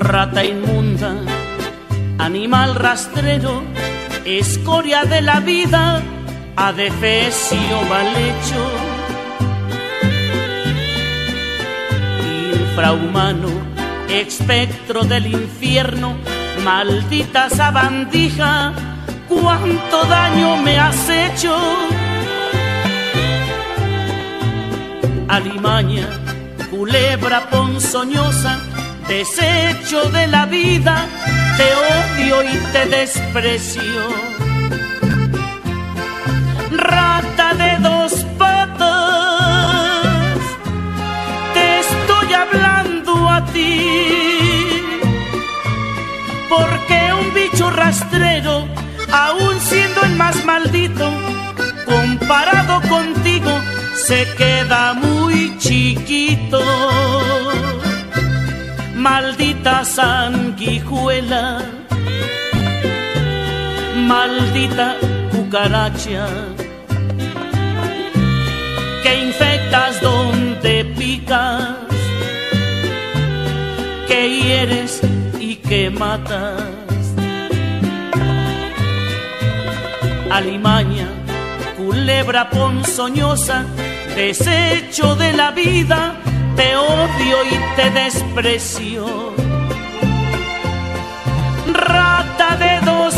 Rata inmunda, animal rastrero, escoria de la vida, adefesio mal hecho. Infrahumano, espectro del infierno, maldita sabandija, cuánto daño me has hecho. Alimaña, culebra ponzoñosa, desecho de la vida, te odio y te desprecio. Rata de dos patas, te estoy hablando a ti, porque un bicho rastrero, aun siendo el más maldito, comparado contigo, se queda muy chiquito. Maldita sanguijuela, maldita cucaracha, que infectas donde picas, que hieres y que matas. Alimaña, culebra ponzoñosa, desecho de la vida, te odio y te desprecio. Rata de dos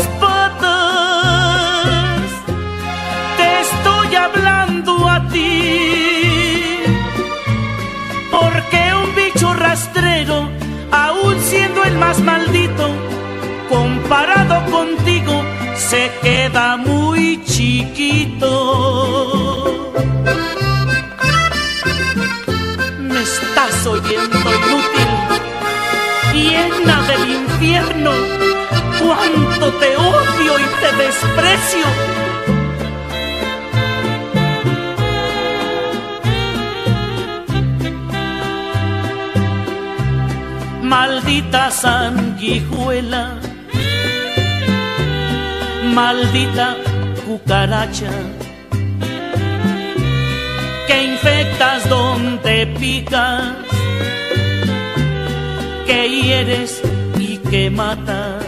patas, te estoy hablando a ti, porque un bicho rastrero, aun siendo el más maldito, comparado contigo, se queda muy chiquito. Me estás oyendo, inútil, llena del infierno, cuánto te odio y te desprecio. Maldita sanguijuela, maldita cucaracha, que infectas donde picas, que hieres y que matas.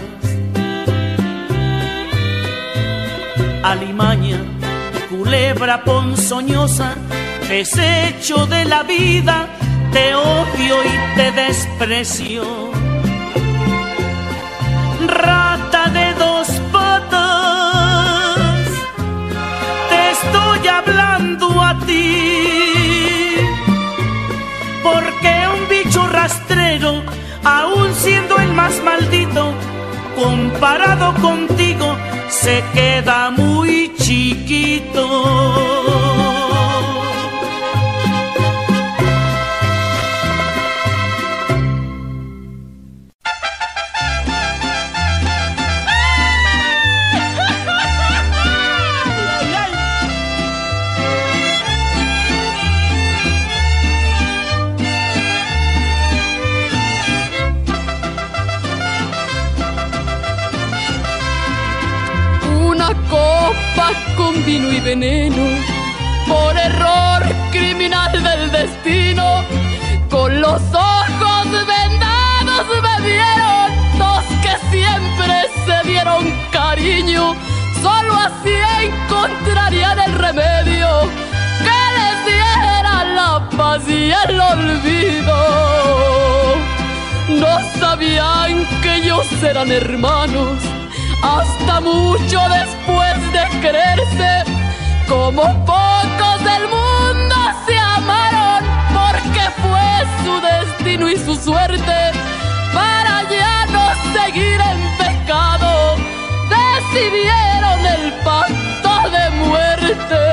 Alimaña, culebra ponzoñosa, desecho de la vida, te odio y te desprecio. Rata de dos patas, te estoy hablando a ti, porque un bicho rastrero, aun siendo el más maldito, comparado contigo, se queda muy chiquito. Con vino y veneno, por error criminal del destino, con los ojos vendados me vieron dos que siempre se dieron cariño, solo así encontrarían el remedio que les diera la paz y el olvido. No sabían que ellos eran hermanos, hasta mucho después de quererse, como pocos del mundo se amaron, porque fue su destino y su suerte, para ya no seguir en pecado, decidieron el pacto de muerte.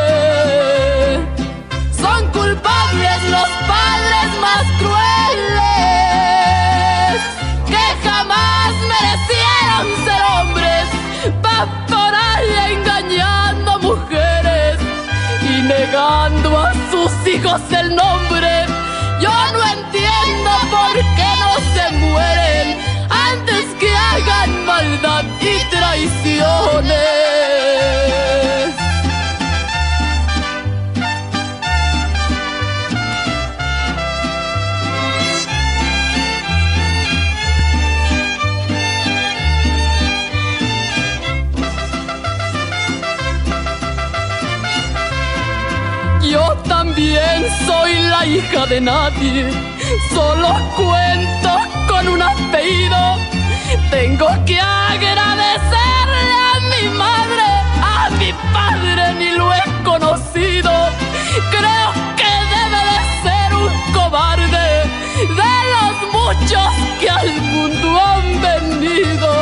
Son culpables los padres más crueles, que jamás merecieron ser hombres, por ahí engañando mujeres y negando a sus hijos el nombre. Yo no entiendo por qué no se mueren antes que hagan maldad y traiciones. también soy la hija de nadie, solo cuento con un apellido. Tengo que agradecerle a mi madre, a mi padre ni lo he conocido. Creo que debe de ser un cobarde de los muchos que al mundo han venido.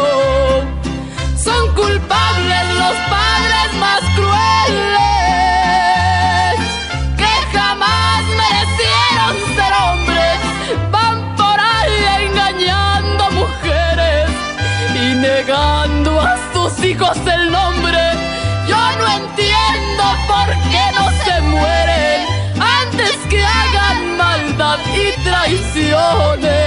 Son culpables los padres más crueles que jamás merecieron ser hombres. Van por ahí engañando mujeres y negando a sus hijos el nombre. Yo no entiendo por qué no se mueren antes que hagan maldad y traiciones.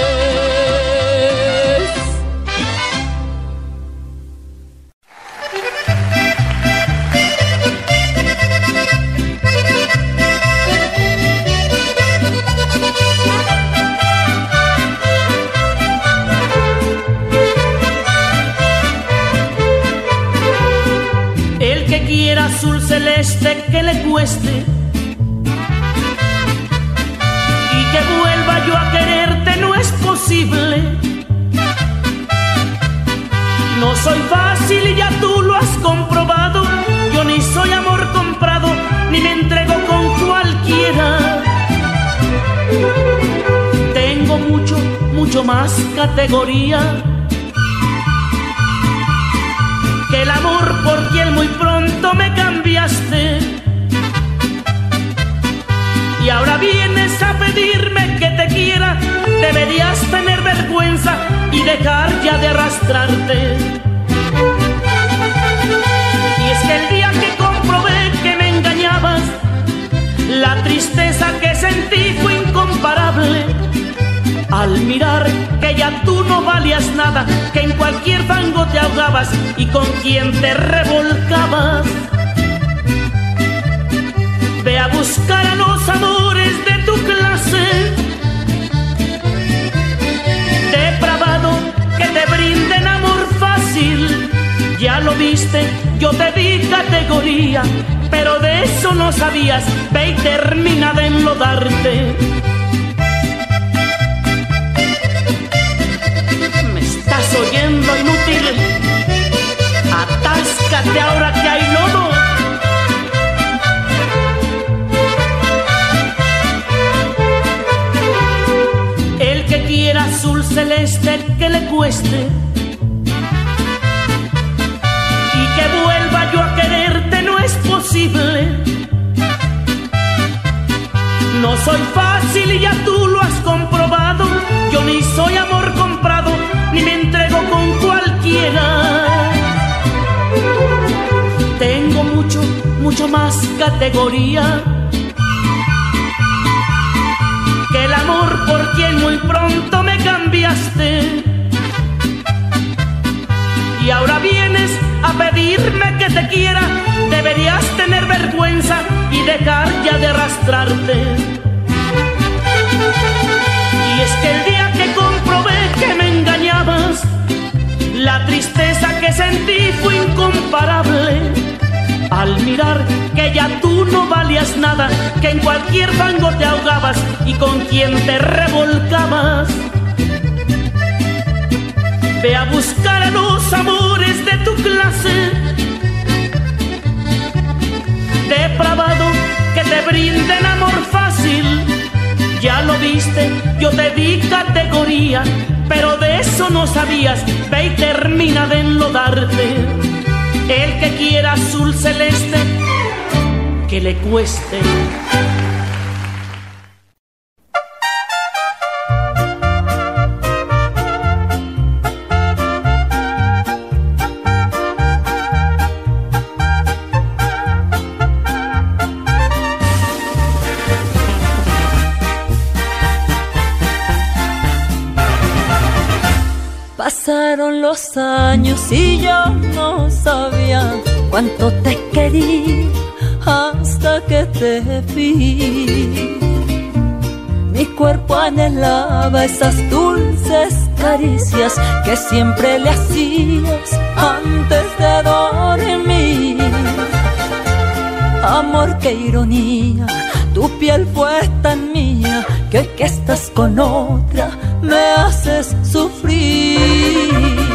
El que quiera azul celeste que le cueste, y que vuelva yo a quererte no es posible. No soy fácil y ya tú lo has comprobado. Yo ni soy amor comprado, ni me entrego con cualquiera. Tengo mucho, mucho más categoría que el amor por quien muy pronto me cambiaste. Y ahora vienes a pedirme que te quiera. Deberías tener vergüenza y dejar ya de arrastrarte. Y es que el día que comprobé que me engañabas, la tristeza que sentí fue incomparable. Al mirar que ya tú no valías nada, que en cualquier fango te ahogabas y con quien te revolcabas. Ve a buscar a los amores de tu clase, depravado, que te brinden amor fácil. Ya lo viste, yo te di categoría, pero de eso no sabías. Ve y termina de enlodarte. ¿Estás oyendo, inútil? Atáscate ahora que hay lodo. El que quiera azul celeste que le cueste, y que vuelva yo a quererte no es posible. No soy fácil y ya tú lo has comprobado. Yo ni soy amor comprado, ni me entrego con cualquiera. Tengo mucho, mucho más categoría que el amor por quien muy pronto me cambiaste. Y ahora vienes a pedirme que te quiera. Deberías tener vergüenza y dejar ya de arrastrarte. Y es que el día que comprobé que me engañabas, la tristeza que sentí fue incomparable. Al mirar que ya tú no valías nada, que en cualquier fango te ahogabas y con quien te revolcabas. Ve a buscar a los amores de tu clase, depravado, que te brinden amor fácil. Ya lo viste, yo te di categoría, pero de eso no sabías. Ve y termina de enlodarte. El que quiera azul celeste, que le cueste. Pasaron los años y yo no sabía cuánto te quería hasta que te vi. Mi cuerpo anhelaba esas dulces caricias que siempre le hacías antes de dormir. Amor, qué ironía, tu piel fue tan mía, que hoy que estás con otra me haces sufrir.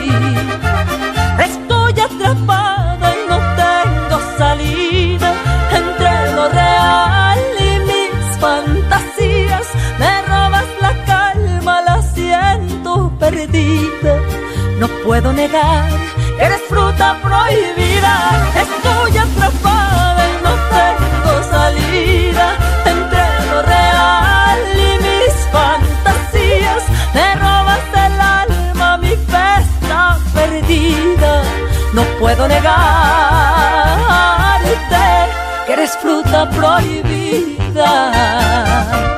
Estoy atrapada y no tengo salida entre lo real y mis fantasías. Me robas la calma, la siento perdida. No puedo negar que eres fruta prohibida. Estoy atrapada y no tengo salida entre lo real y mis fantasías. Me robas el alma, mi fe está perdida. No puedo negarte que eres fruta prohibida.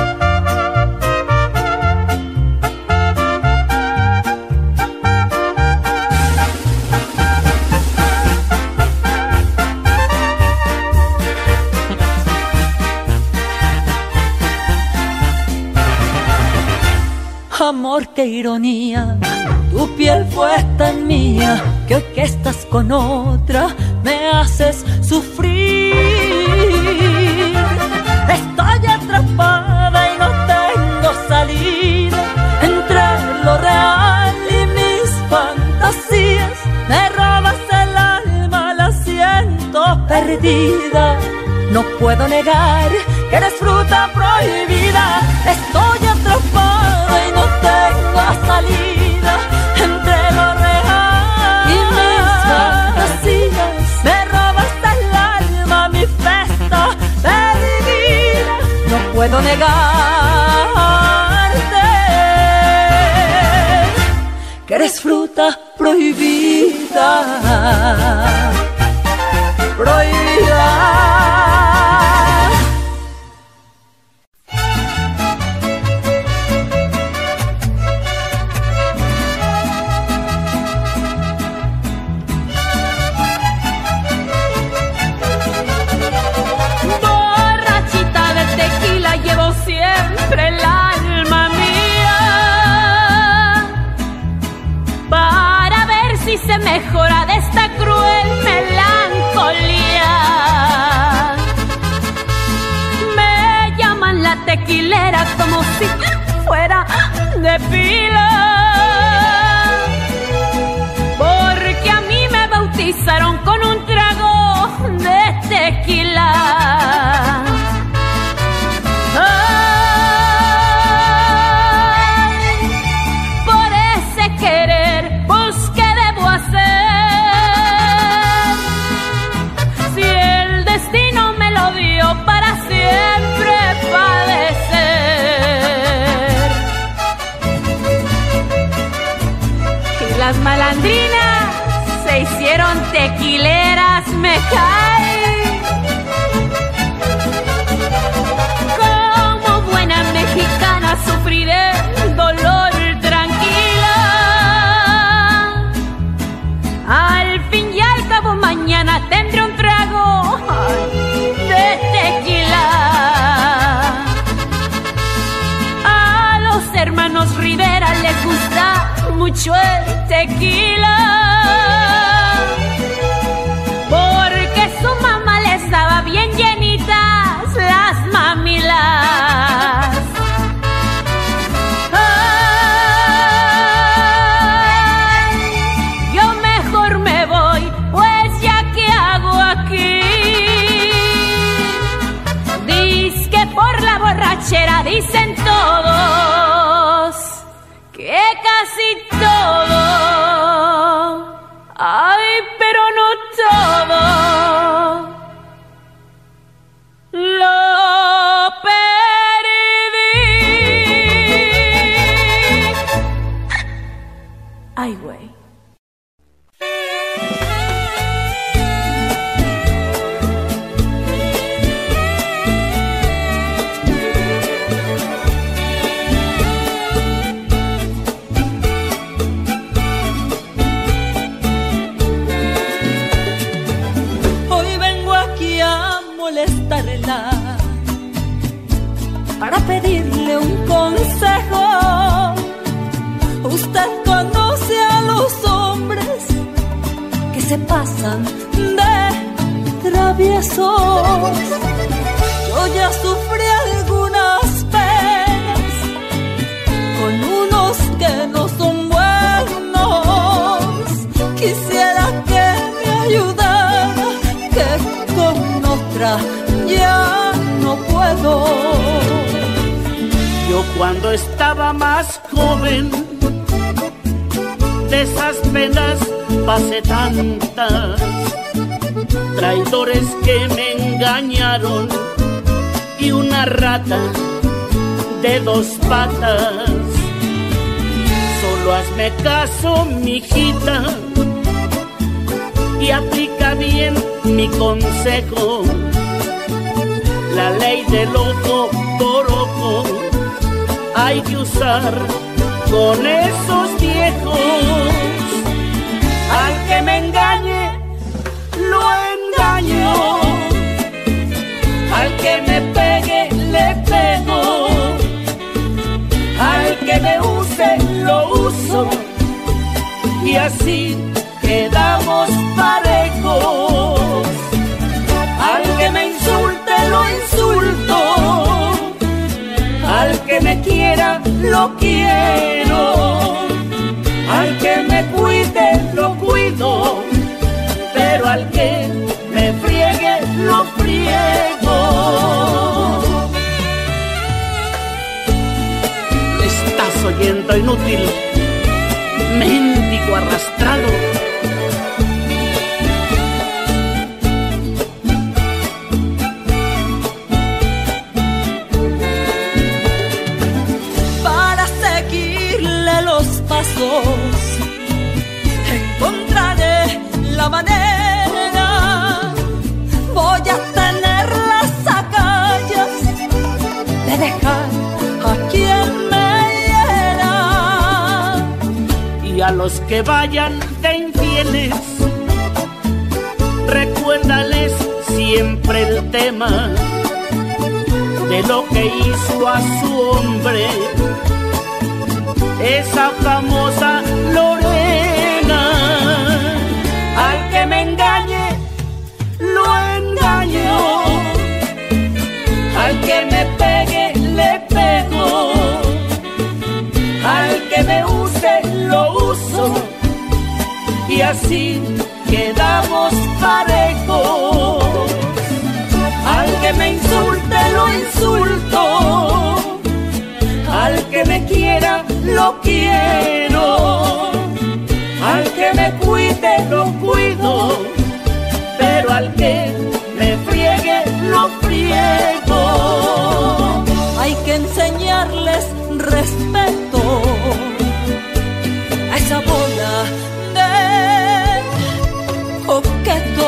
Amor, qué ironía, tu piel fue tan mía, que hoy que estás con otra me haces sufrir. Estoy atrapada y no tengo salida entre lo real y mis fantasías. Me robas el alma, la siento perdida. No puedo negar que eres fruta prohibida. Estoy atrapada y no tengo salida entre lo real y mis fantasías. Me robas el alma, mi festa perdida. No puedo negarte que eres fruta prohibida. Prohibida. Siempre el alma mía, para ver si se mejora de esta cruel melancolía. Me llaman la tequilera como si fuera de pila, porque a mí me bautizaron con un trago de tequila. Las malandrinas se hicieron tequileras, me cae. Como buena mexicana sufriré el dolor tranquila. Al fin y al cabo mañana tendré un trago de tequila. A los hermanos Rivera les gusta mucho el tequila, porque su mamá les daba bien llenitas las mamilas. Ay, yo mejor me voy, pues ya que hago aquí. Dice que por la borrachera dicen todos que casi todo, ay, pero no todo, lo perdí. Ay, güey. Para pedirle un consejo. Usted conoce a los hombres que se pasan de traviesos. Yo ya sufrí algunas penas con unos que no son buenos. Quisiera que me ayudara, que con otra ya no puedo. Yo cuando estaba más joven, de esas penas pasé tantas, traidores que me engañaron y una rata de 2 patas. Solo hazme caso, mijita, y aplica bien mi consejo. La ley del ojo por ojo hay que usar con esos viejos. Al que me engañe, lo engaño. Al que me pegue, le pego. Al que me use, lo uso. Y así quedamos parejos. Al que me insulte, lo insulto. Al que me quiera, lo quiero. Al que me cuide, lo cuido. Pero al que me friegue, lo friego. ¿Estás oyendo, inútil? Mendigo arrastrado. Encontraré la manera. Voy a tener las agallas de dejar a quien me hiera. Y a los que vayan de infieles, recuérdales siempre el tema de lo que hizo a su hombre esa famosa Lorena. Al que me engañe, lo engaño. Al que me pegue, le pego. Al que me use, lo uso. Y así quedamos parejos. Al que me insulte, lo insulto. Al que me quiera, lo quiero. Al que me cuide, lo cuido. Pero al que me friegue, lo friego. Hay que enseñarles respeto a esa bola de coquetos.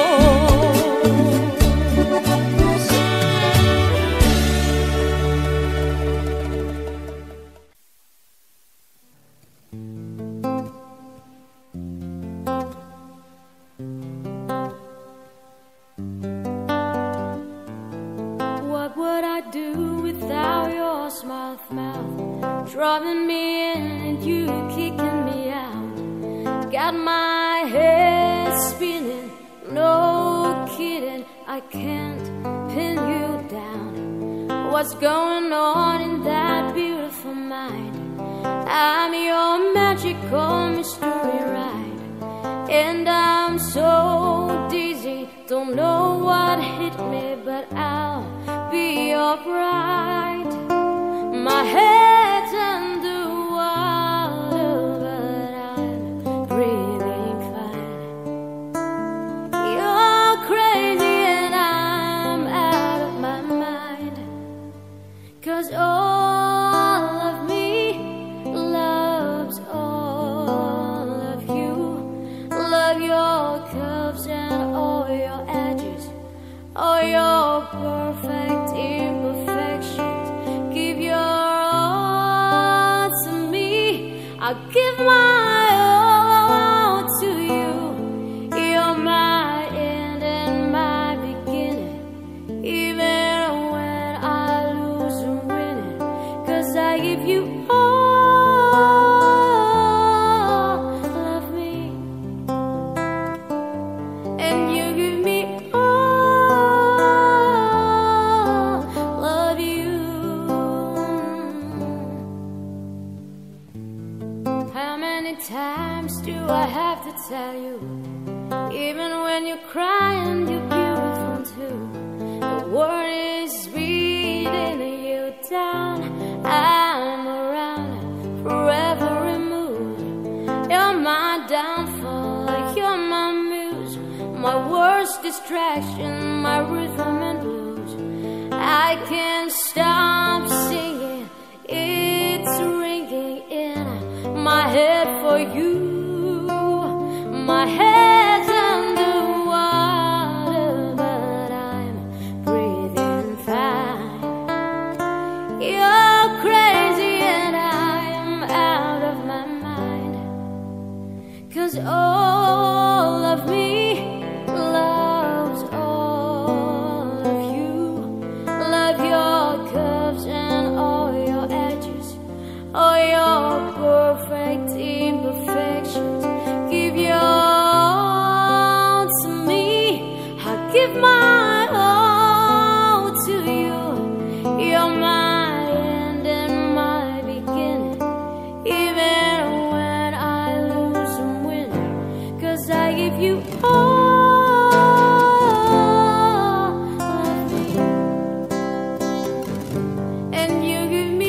Drawing me in and you kicking me out. Got my head spinning, no kidding, I can't pin you down. What's going on in that beautiful mind? I'm your magical mystery ride. And I'm so dizzy, don't know what hit me, but I'll be your bride. My head's underwater, but I'm breathing fine. You're crazy and I'm out of my mind. 'Cause all of me loves all of you. Love your curves and all your edges, all your perfect imperfections. Give your all to me, I'll give my all to you. You're my end and my beginning, even when I lose and winning. 'Cause I give you all of me, and you give me all I can't stop singing. It's ringing in my head for you. My head's underwater, but I'm breathing fine. You're crazy and I'm out of my mind. 'Cause all of me loves all of you. Love your curves and all your edges, all your perfect imperfections. Give your all to me, I give my all to you. You're my end and my beginning, even when I lose and win. 'Cause I give you all of me, and you give me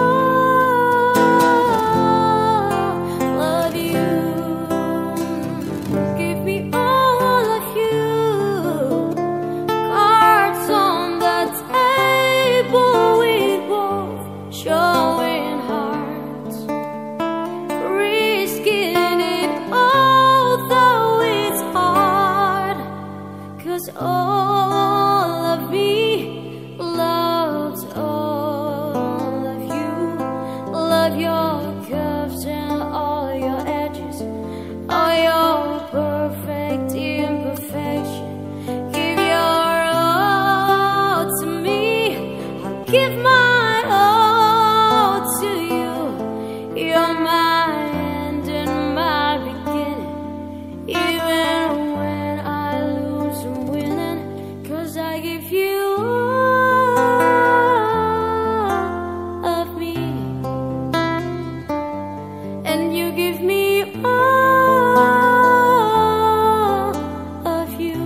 all of you. Give me all of you. Cards on the table, we both showing hearts, risking it all, though it's hard. 'Cause all of me loves all of you. Love your curves and all your edges, all your perfect imperfection. Give your all to me, I'll give my all to you. You're my end and my beginning, even when I lose and winning. 'Cause I give you all of me, and you give me all of you,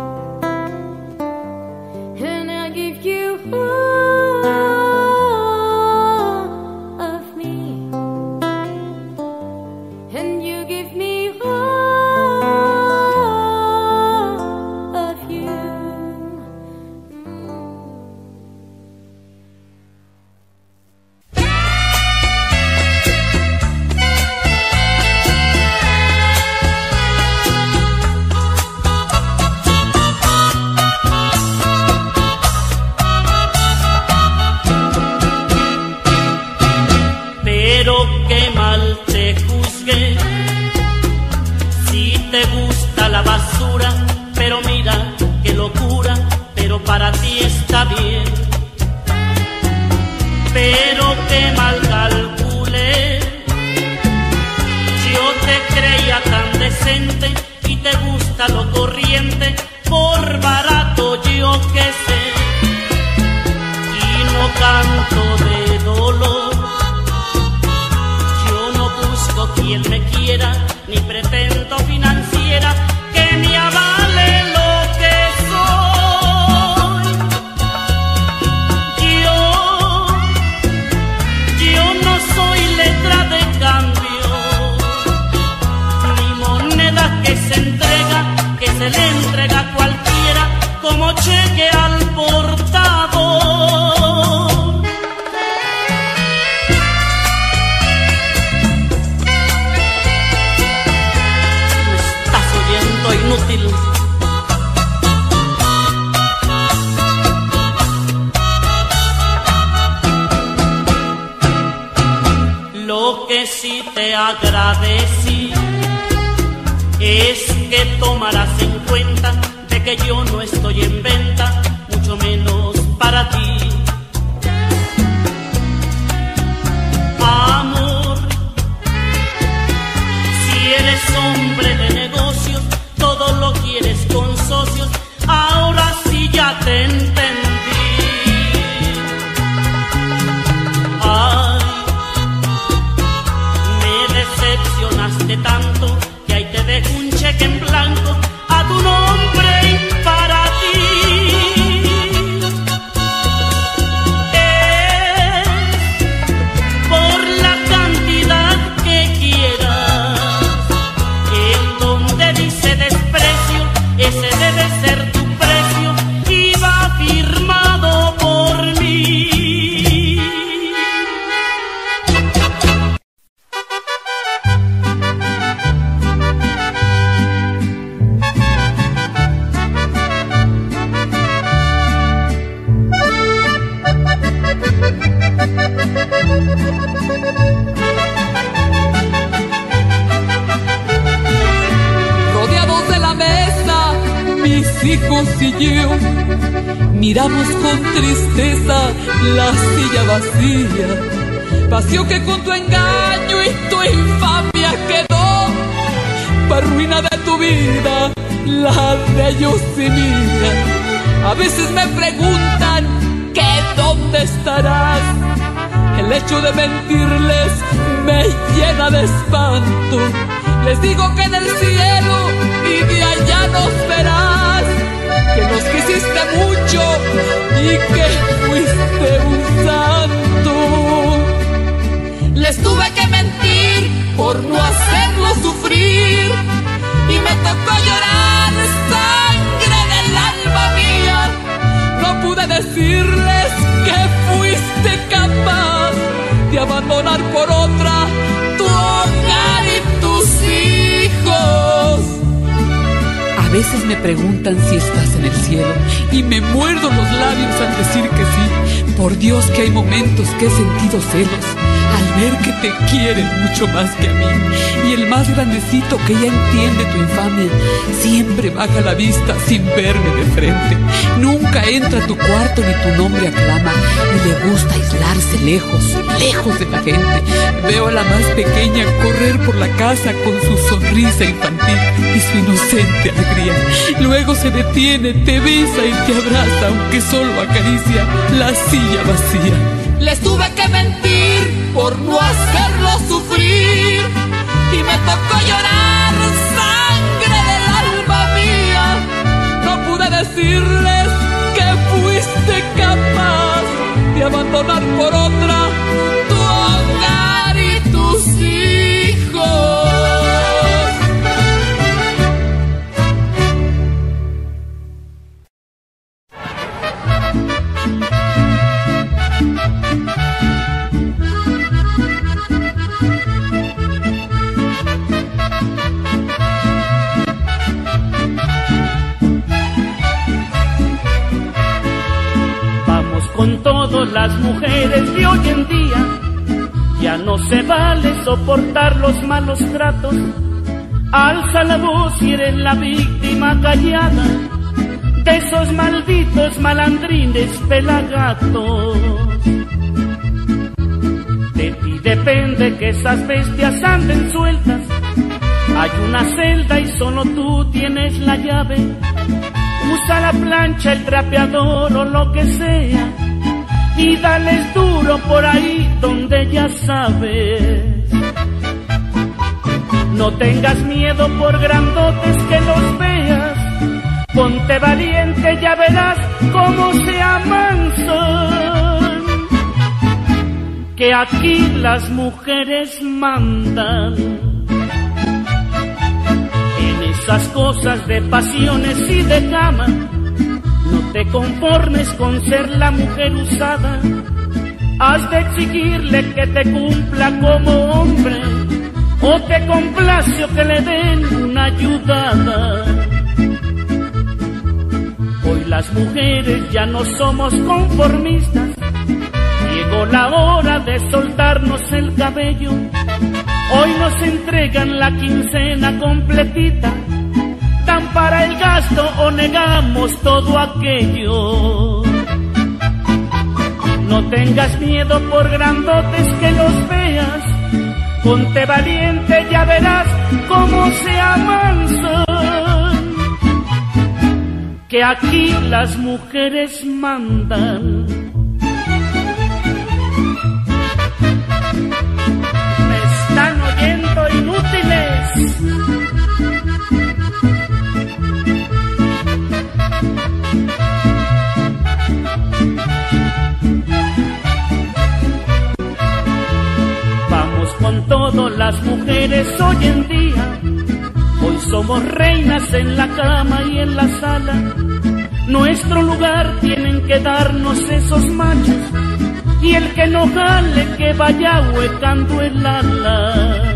and I give you all of me, and you give me all of you. Pero qué mal te juzgué, si te gusta la basura, pero mira qué locura, pero para ti está bien. Pero qué mal calculé, yo te creía tan decente y te gusta lo corriente, por barato yo que sé, y no canto de dolor. Quien me quiera, ni pretendo financiera que me avale lo que soy. Yo no soy letra de cambio, ni moneda que se entrega, que se le entrega a cualquiera como cheque al portador. Inútil. Lo que sí te agradecí es que tomarás en cuenta de que yo no estoy en venta, mucho menos para ti. Amor, si eres hombre de negocios, todo lo quieres con socios, ahora sí ya te entendí. Ay, me decepcionaste tanto que ahí te dejo un cheque en blanco a tu nombre y para ti. miramos con tristeza la silla vacía, vacío que con tu engaño y tu infamia quedó, pa' ruina de tu vida, la de ellos y mía. A veces me preguntan que dónde estarás, el hecho de mentirles me llena de espanto. Les digo que en el cielo y de allá nos verás, que nos quisiste mucho y que fuiste un santo. Les tuve que mentir por no hacerlo sufrir y me tocó llorar sangre del alma mía. No pude decirles que fuiste capaz de abandonar por otra tu hogar y tus hijos. A veces me preguntan si estás en el cielo y me muerdo los labios al decir que sí. Por Dios que hay momentos que he sentido celos al ver que te quieren mucho más que a mí. Y el más grandecito que ya entiende tu infamia siempre baja la vista sin verme de frente. Nunca entra a tu cuarto ni tu nombre aclama, y le gusta aislarse lejos, lejos de la gente. Veo a la más pequeña correr por la casa con su sonrisa infantil y su inocente alegría. Luego se detiene, te besa y te abraza, aunque solo acaricia la silla vacía. Les tuve que mentir por no hacerlo sufrir y me tocó llorar sangre del alma mía. No pude decirles que fuiste capaz de abandonar por otra tu hogar y tus hijos. Con todas las mujeres de hoy en día, ya no se vale soportar los malos tratos. Alza la voz si eres la víctima callada de esos malditos malandrines pelagatos. De ti depende que esas bestias anden sueltas. Hay una celda y solo tú tienes la llave. Usa la plancha, el trapeador o lo que sea y dales duro por ahí donde ya sabes. No tengas miedo por grandotes que los veas, ponte valiente, ya verás cómo se amansan. Que aquí las mujeres mandan. Esas cosas de pasiones y de cama, no te conformes con ser la mujer usada. Has de exigirle que te cumpla como hombre, o te complace o que le den una ayudada. Hoy las mujeres ya no somos conformistas, llegó la hora de soltarnos el cabello. Hoy nos entregan la quincena completita, dan para el gasto o negamos todo aquello. No tengas miedo por grandotes que los veas, ponte valiente, ya verás cómo se amansan. Que aquí las mujeres mandan. ¿Están oyendo, inútiles? Vamos con todo las mujeres hoy en día. Hoy somos reinas en la cama y en la sala. Nuestro lugar tienen que darnos esos machos, y el que no jale que vaya huecando el ala.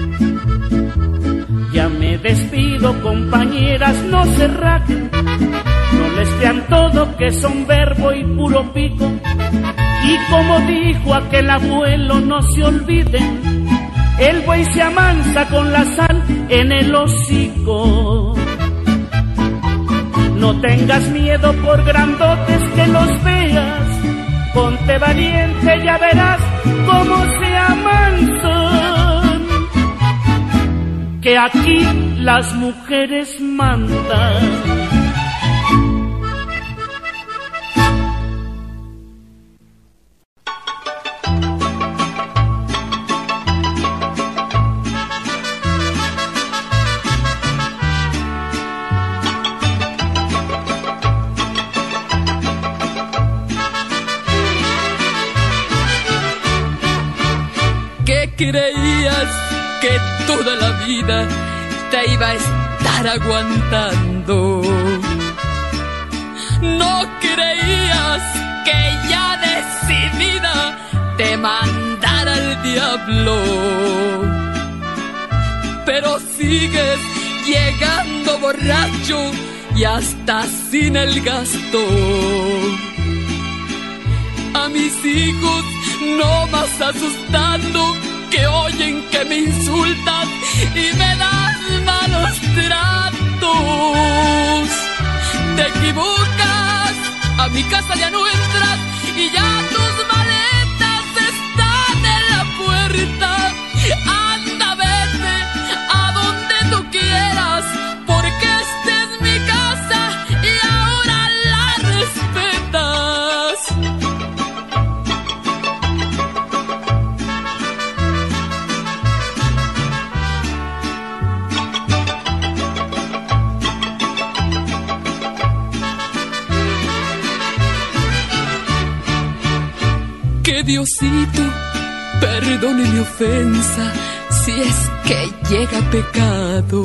Ya me despido, compañeras, no se raquen, no les crean todo que son verbo y puro pico. Y como dijo aquel abuelo, no se olviden, el buey se amansa con la sal en el hocico. No tengas miedo por grandotes que los veas, ponte valiente, ya verás cómo se amansan, que aquí las mujeres mandan. Creías que toda la vida te iba a estar aguantando. No creías que ya decidida te mandara al diablo. Pero sigues llegando borracho y hasta sin el gasto. A mis hijos no más asustando, que oyen que me insultas y me das malos tratos. Te equivocas, a mi casa ya no entras y ya tus maletas están en la puerta. Anda, vete a donde tú quieras, porque esta es mi casa y ahora la respetas. Que Diosito perdone mi ofensa si es que llega pecado.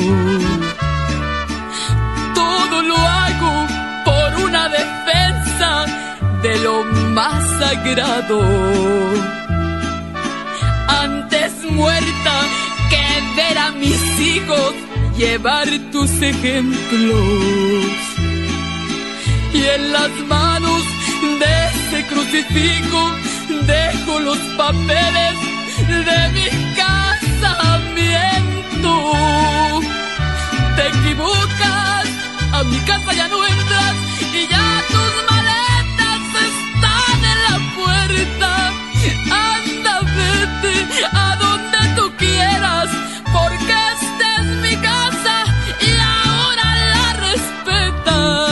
Todo lo hago por una defensa de lo más sagrado. Antes muerta que ver a mis hijos llevar tus ejemplos. Y en las manos de ese crucifijo dejo los papeles de mi casamiento. Te equivocas, a mi casa ya no entras y ya tus maletas están en la puerta. Anda, vete a donde tú quieras, porque esta es mi casa y ahora la respetas.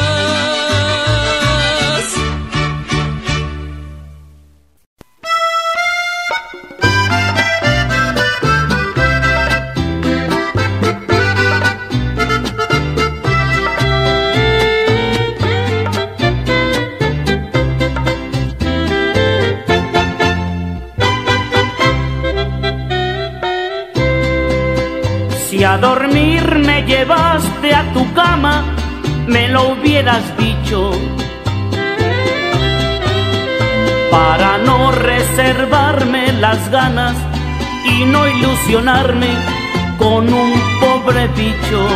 Si a dormir me llevaste a tu cama, me lo hubieras dicho, para no reservarme las ganas y no ilusionarme con un pobre bicho.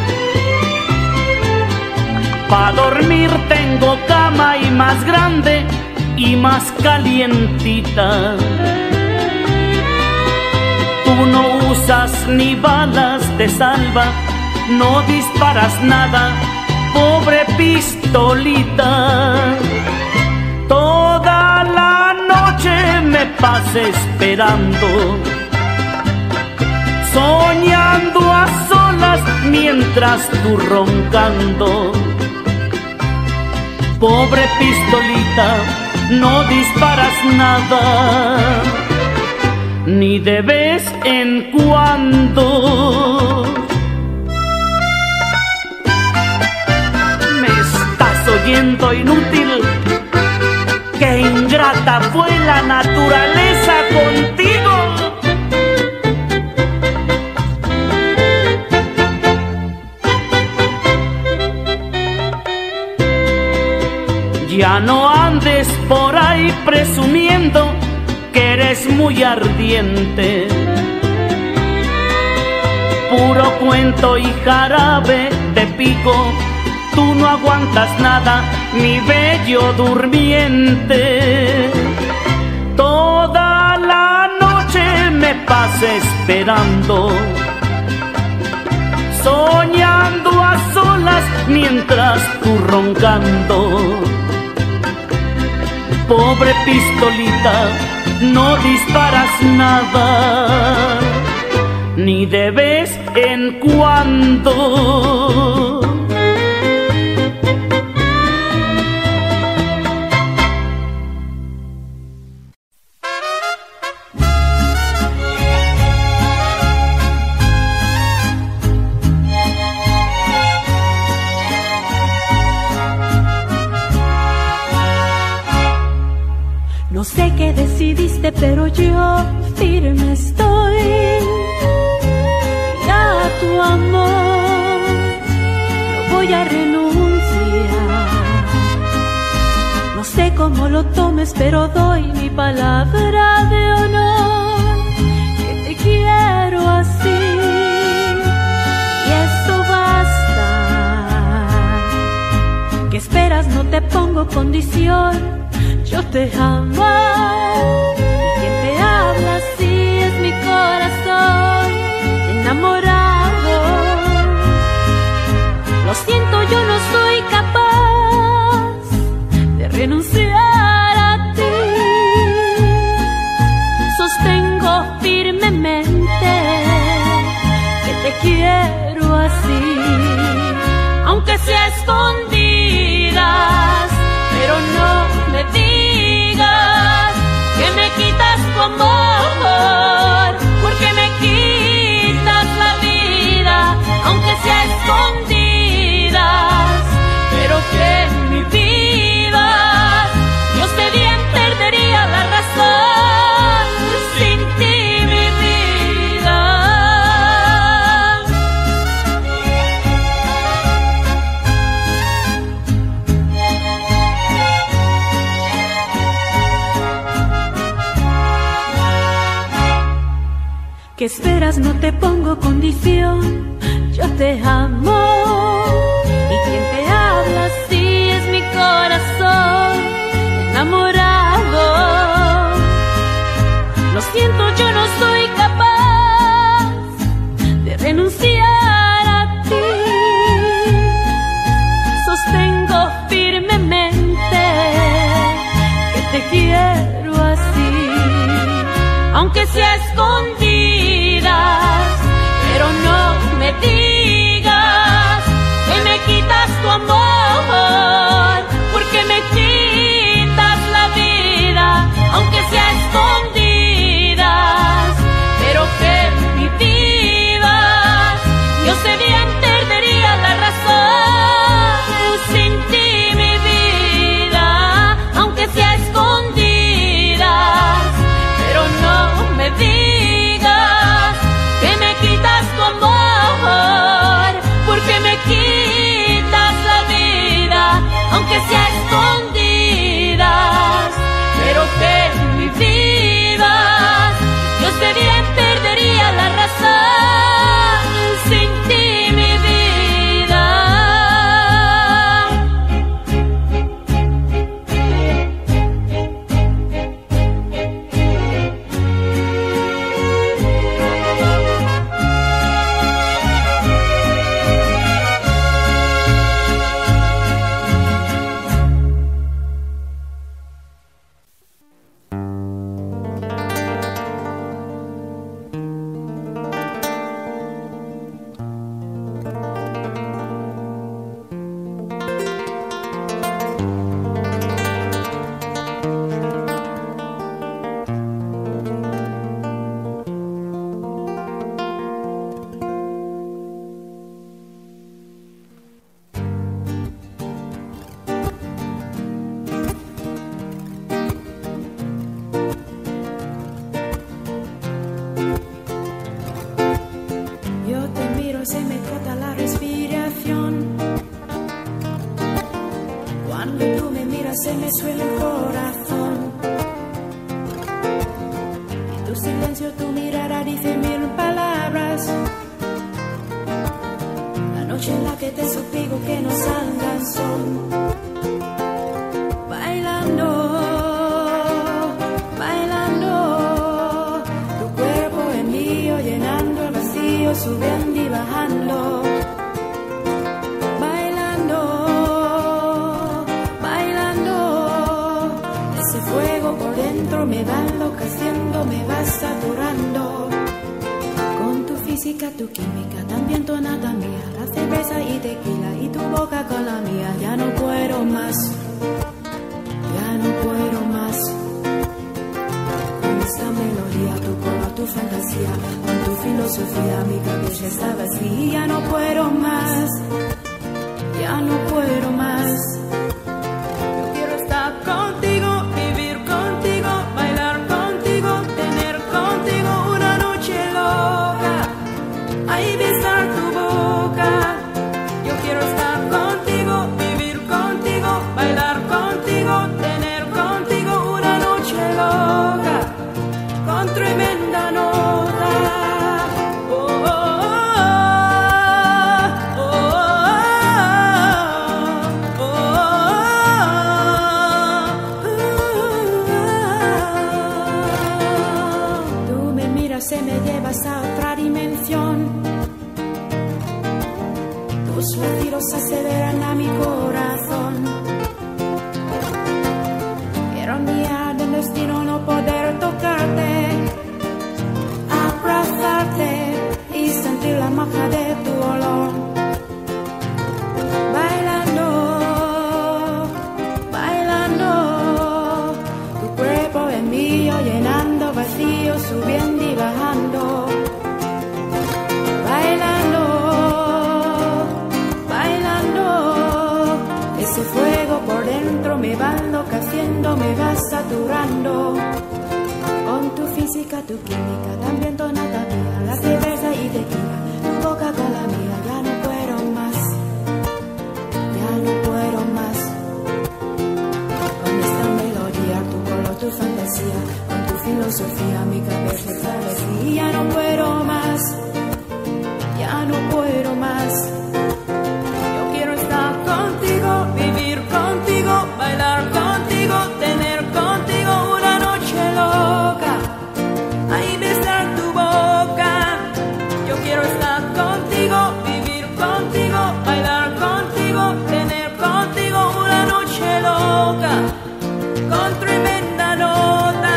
Pa' dormir tengo cama y más grande y más calientita. Tú no usas ni balas de salva, no disparas nada, pobre pistolita. Toda la noche me pasé esperando, soñando a solas mientras tú roncando. Pobre pistolita, no disparas nada, ni de vez en cuando. ¿Me estás oyendo, inútil? ¡Qué ingrata fue la naturaleza contigo! Ya no andes por ahí presumiendo que eres muy ardiente. Puro cuento y jarabe de pico, tú no aguantas nada, mi bello durmiente. Toda la noche me pasé esperando, soñando a solas balas mientras tú roncando. Pobre pistolita, no disparas nada, ni de vez en cuando. No sé qué decidiste, pero yo firme estoy a tu amor. No voy a renunciar. No sé cómo lo tomes, pero doy mi palabra de honor que te quiero así. Y eso basta. ¿Qué esperas? No te pongo condición. Yo te amo, y quien te habla así es mi corazón enamorado. Lo siento, yo no soy capaz de renunciar a ti. Sostengo firmemente que te quiero así, aunque sea escondidas, pero no me digas que me quitas tu amor, porque me quitas la vida, aunque sea escondidas, pero que mi vida, Dios te bien perdería la razón sin ti, mi vida. ¿Qué esperas? No te pongo condición. Yo te amo, y quien te habla así es mi corazón enamorado. Lo siento, yo no soy capaz de renunciar a ti. Sostengo firmemente que te quiero así, aunque sea escondidas, pero no me digas que me quitas tu amor, porque me quitas la vida, aunque sea escondidas, pero que mi vida, yo sé bien perdería la razón sin ti, mi vida, aunque sea escondidas, pero no me digas que me quitas tu amor, porque me quitas la vida, aunque sea escondidas, pero que mi vida, yo sé bien perdería la razón sin ti, mi vida. Se me corta la respiración. Cuando tú me miras se me suena el corazón. Y tu silencio, tu mirada dice mil palabras. La noche en la que te suplico que no salgan son bailando, bailando. Tu cuerpo es mío, llenando el vacío, subiendo y bajando. Bailando, fuego por dentro me va enloqueciendo, me va saturando. Con tu física, tu química, también tu anatomía, la cerveza y tequila y tu boca con la mía. Ya no puedo más, ya no puedo más. Con esta melodía, tu color, tu fantasía, con tu filosofía, mi cabeza está vacía. Ya no puedo más, ya no puedo más. Yo quiero estar contigo, vivir contigo, bailar contigo, tener contigo una noche loca, ahí besar tu boca. Yo quiero estar contigo, vivir contigo, bailar contigo, tener contigo una noche loca, con tremenda nota. Se me llevas a otra dimensión, tus latidos aceleran a mi corazón. Ironía del destino no poder tocarte, abrazarte y sentir la magia de tu olor. Bailando, bailando, tu cuerpo es mío, llenando vacíos, subiendo y bajando. Bailando, bailando, ese fuego por dentro me va enloqueciendo, me va saturando. Con tu física, tu química, también tu anatomía, la cerveza y tequila, tu boca con la mía. Ya no puedo más, ya no puedo más. Con esta melodía, tu color, tu fantasía, con tu filosofía, mi cabeza está vacía. Ya no puedo más, ya no puedo más. Yo quiero estar contigo, vivir contigo, bailar contigo, tener contigo una noche loca, ahí besar tu boca. Yo quiero estar contigo, vivir contigo, bailar contigo, tener contigo una noche loca, con tremenda nota.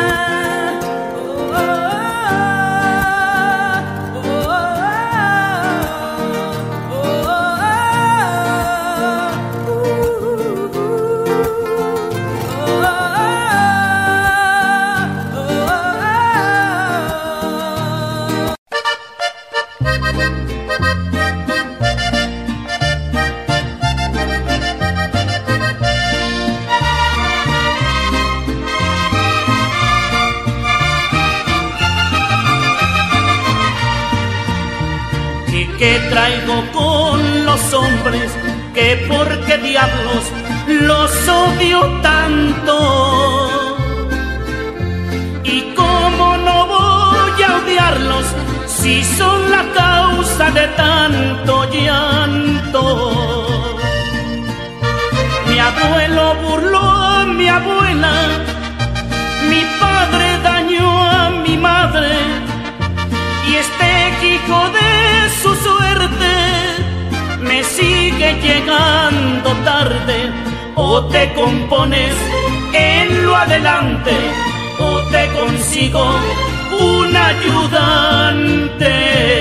Que traigo con los hombres, que por qué diablos los odio tanto. Y cómo no voy a odiarlos si son la causa de tanto llanto. Mi abuelo burló a mi abuela, mi padre dañó a mi madre, y este hijo de su suerte me sigue llegando tarde. O te compones en lo adelante, o te consigo un ayudante.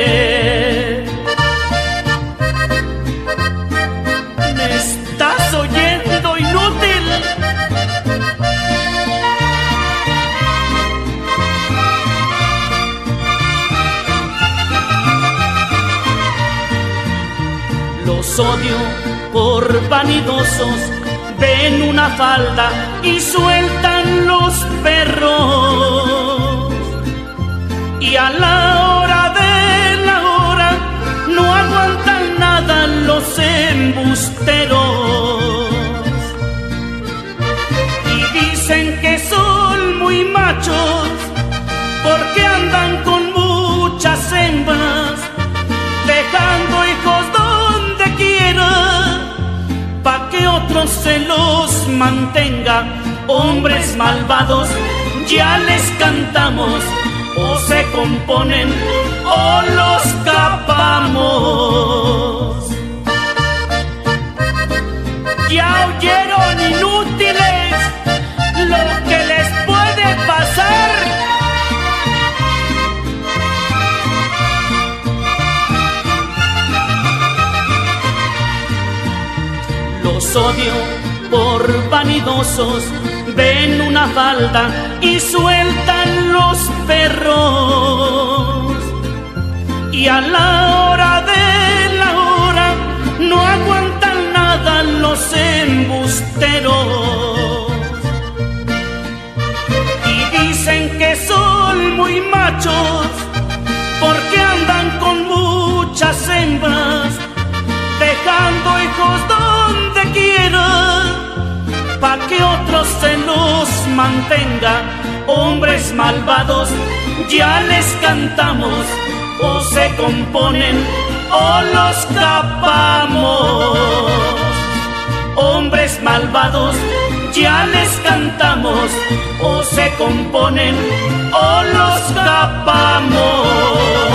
¿Me estás oyendo, inútil? Los odio por vanidosos, ven una falda y sueltan los perros. Y a la hora de la hora no aguantan nada los embusteros. Y dicen que son muy machos porque andan con muchas hembras, dejando hijos donde quiera, pa' que otros se los mantenga. Hombres malvados, ya les cantamos, o se componen o los capamos. Ya oyeron, inútiles, lo que les odio por vanidosos, ven una falda y sueltan los perros. Y a la hora de la hora no aguantan nada los embusteros. Y dicen que son muy machos porque andan con muchas hembras, dejando hijos donde quiera, pa' que otros se los mantenga. Hombres malvados, ya les cantamos, o se componen o los capamos. Hombres malvados, ya les cantamos, o se componen o los capamos.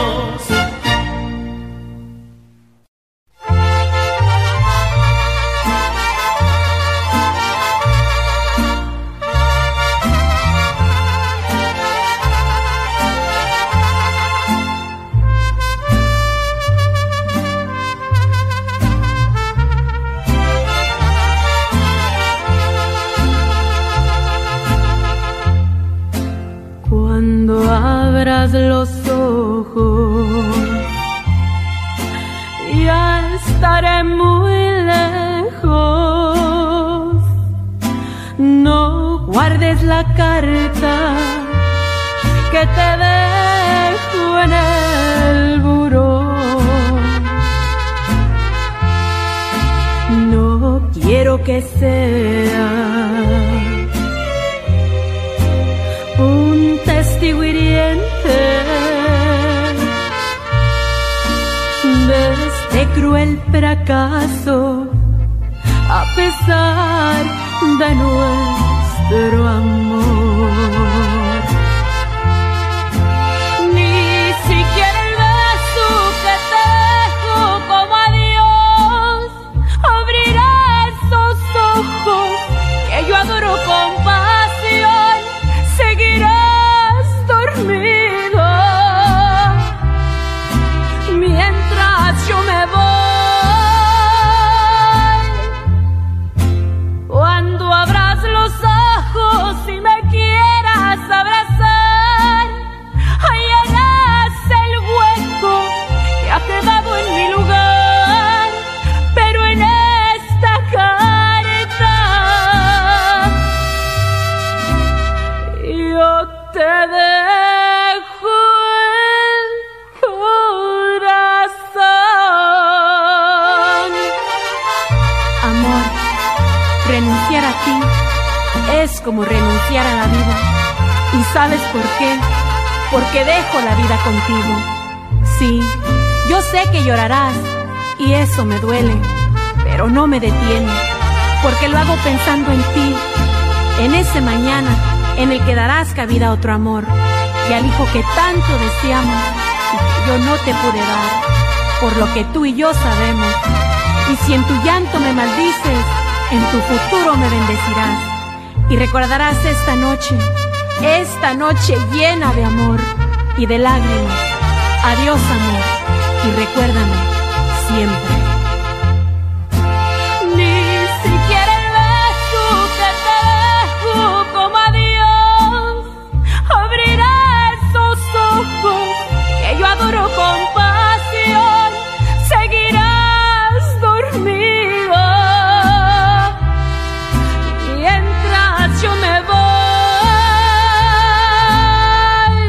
Cuando abras los ojos, ya estaré muy lejos. No guardes la carta que te dejo en el buró. No quiero que sea un testigo hiriente de este cruel fracaso, a pesar de nuestro amor. Ni siquiera el beso que te dejo como adiós abrirá esos ojos que yo adoro con pasión. Seguirás dormido mientras yo me voy. Cuando abras los ojos y me quieras abrazar, hallarás el hueco que ha quedado en mi lugar. Pero en esta carta yo te dejo el corazón. Amor, renunciar a ti es como renunciar a la vida. ¿Y sabes por qué? Porque dejo la vida contigo. Sí, yo sé que llorarás y eso me duele, pero no me detiene, porque lo hago pensando en ti, en ese mañana en el que darás cabida a otro amor y al hijo que tanto deseamos y que yo no te pude dar, por lo que tú y yo sabemos. Y si en tu llanto me maldices, en tu futuro me bendecirás y recordarás esta noche llena de amor y de lágrimas. Adiós, amor, y recuérdame siempre. Ni siquiera el beso que te dejo como adiós abrirá esos ojos que yo adoro con pasión. Seguirás dormido mientras yo me voy.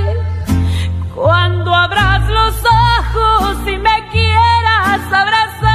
Cuando abras los ojos y me quieras abrazar,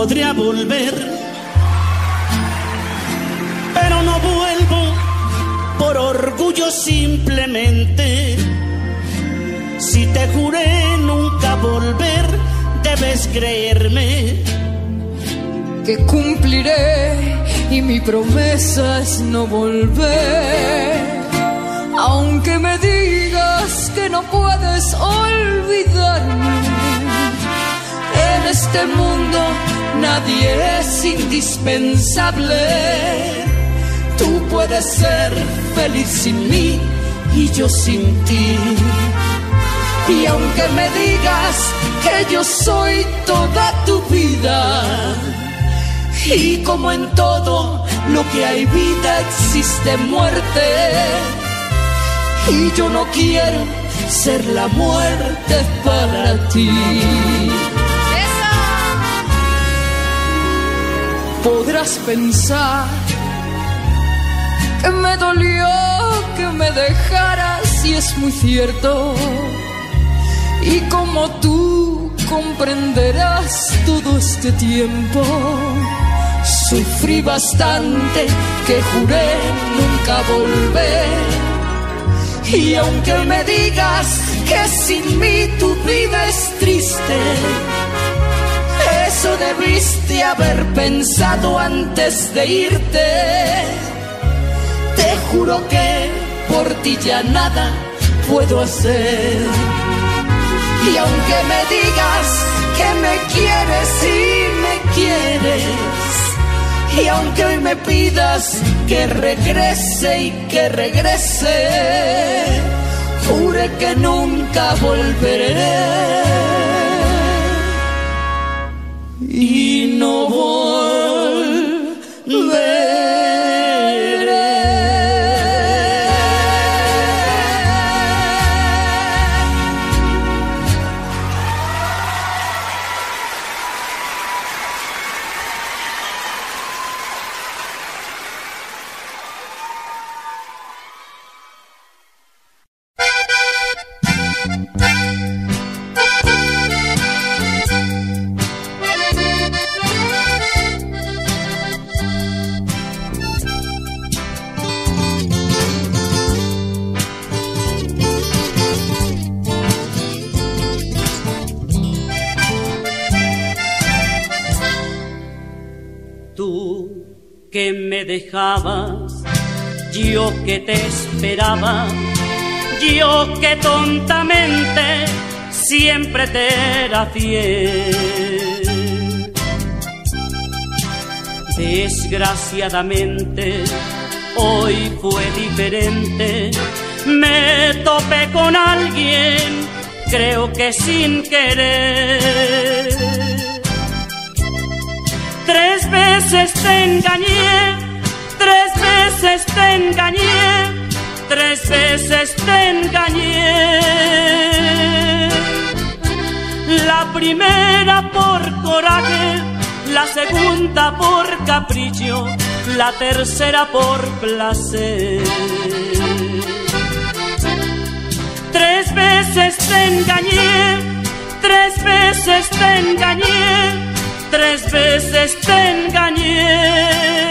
podría volver, pero no vuelvo por orgullo simplemente. Si te juré nunca volver, debes creerme que cumpliré y mi promesa es no volver. Aunque me digas que no puedes olvidarme, en este mundo nadie es indispensable. Tú puedes ser feliz sin mí y yo sin ti. Y aunque me digas que yo soy toda tu vida, y como en todo lo que hay vida existe muerte, y yo no quiero ser la muerte para ti. Podrás pensar que me dolió que me dejaras, y es muy cierto. Y como tú comprenderás, todo este tiempo sufrí bastante, que juré nunca volver. Y aunque me digas que sin mí tu vida es triste, eso debiste haber pensado antes de irte. Te juro que por ti ya nada puedo hacer. Y aunque me digas que me quieres y me quieres, y aunque hoy me pidas que regrese y que regrese, jure que nunca volveré y no volveré. Que me dejabas, yo que te esperaba, yo que tontamente siempre te era fiel. Desgraciadamente hoy fue diferente, me topé con alguien, creo que sin querer. 3 veces te engañé, 3 veces te engañé, 3 veces te engañé. La primera por coraje, la segunda por capricho, la tercera por placer. 3 veces te engañé, 3 veces te engañé, 3 veces te engañé.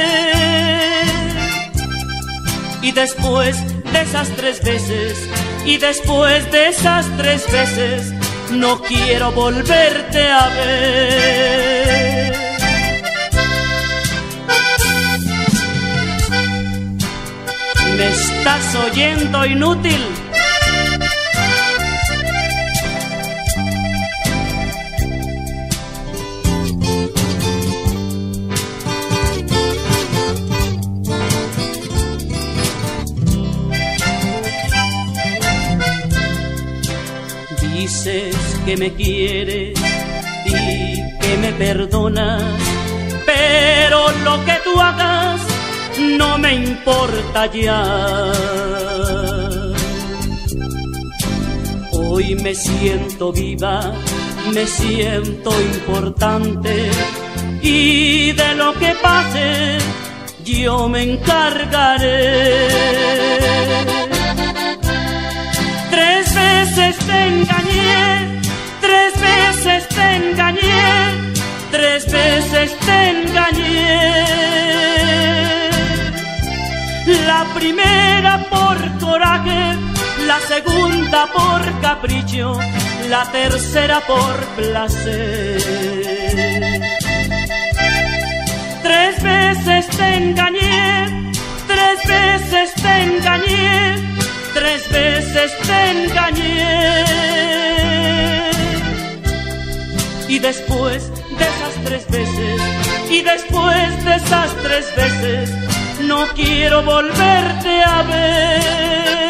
Y después de esas 3 veces, y después de esas 3 veces, no quiero volverte a ver. ¿Me estás oyendo, inútil? Dices que me quieres y que me perdonas, pero lo que tú hagas no me importa ya. Hoy me siento viva, me siento importante, y de lo que pase yo me encargaré. 3 veces te engañé, 3 veces te engañé, 3 veces veces te engañé. La primera por coraje, la segunda por capricho, la tercera por placer. 3 veces te engañé, 3 veces te engañé, 3 veces te engañé. Y después de esas 3 veces, y después de esas 3 veces, no quiero volverte a ver.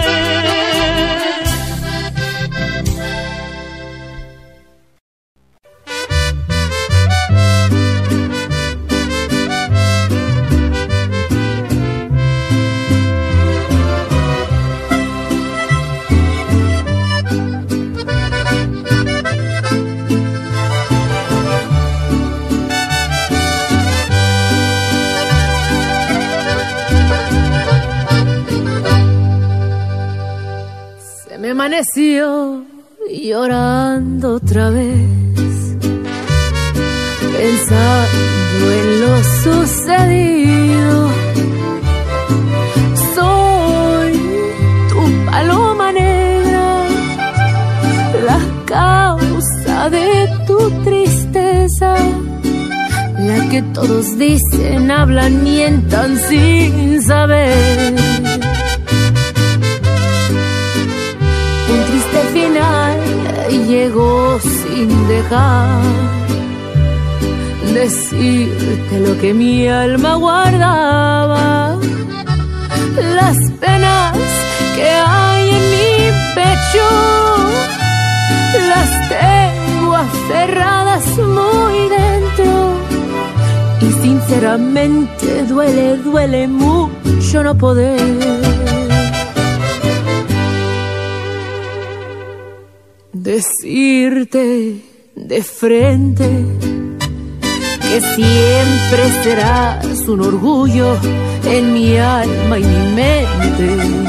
Me amaneció llorando otra vez, pensando en lo sucedido. Soy tu paloma negra, la causa de tu tristeza, la que todos dicen, hablan, mientan sin saber. Un triste final llegó sin dejar decirte lo que mi alma guardaba. Las penas que hay en mi pecho las tengo aferradas muy dentro, y sinceramente duele mucho no poder decirte de frente que siempre serás un orgullo en mi alma y mi mente.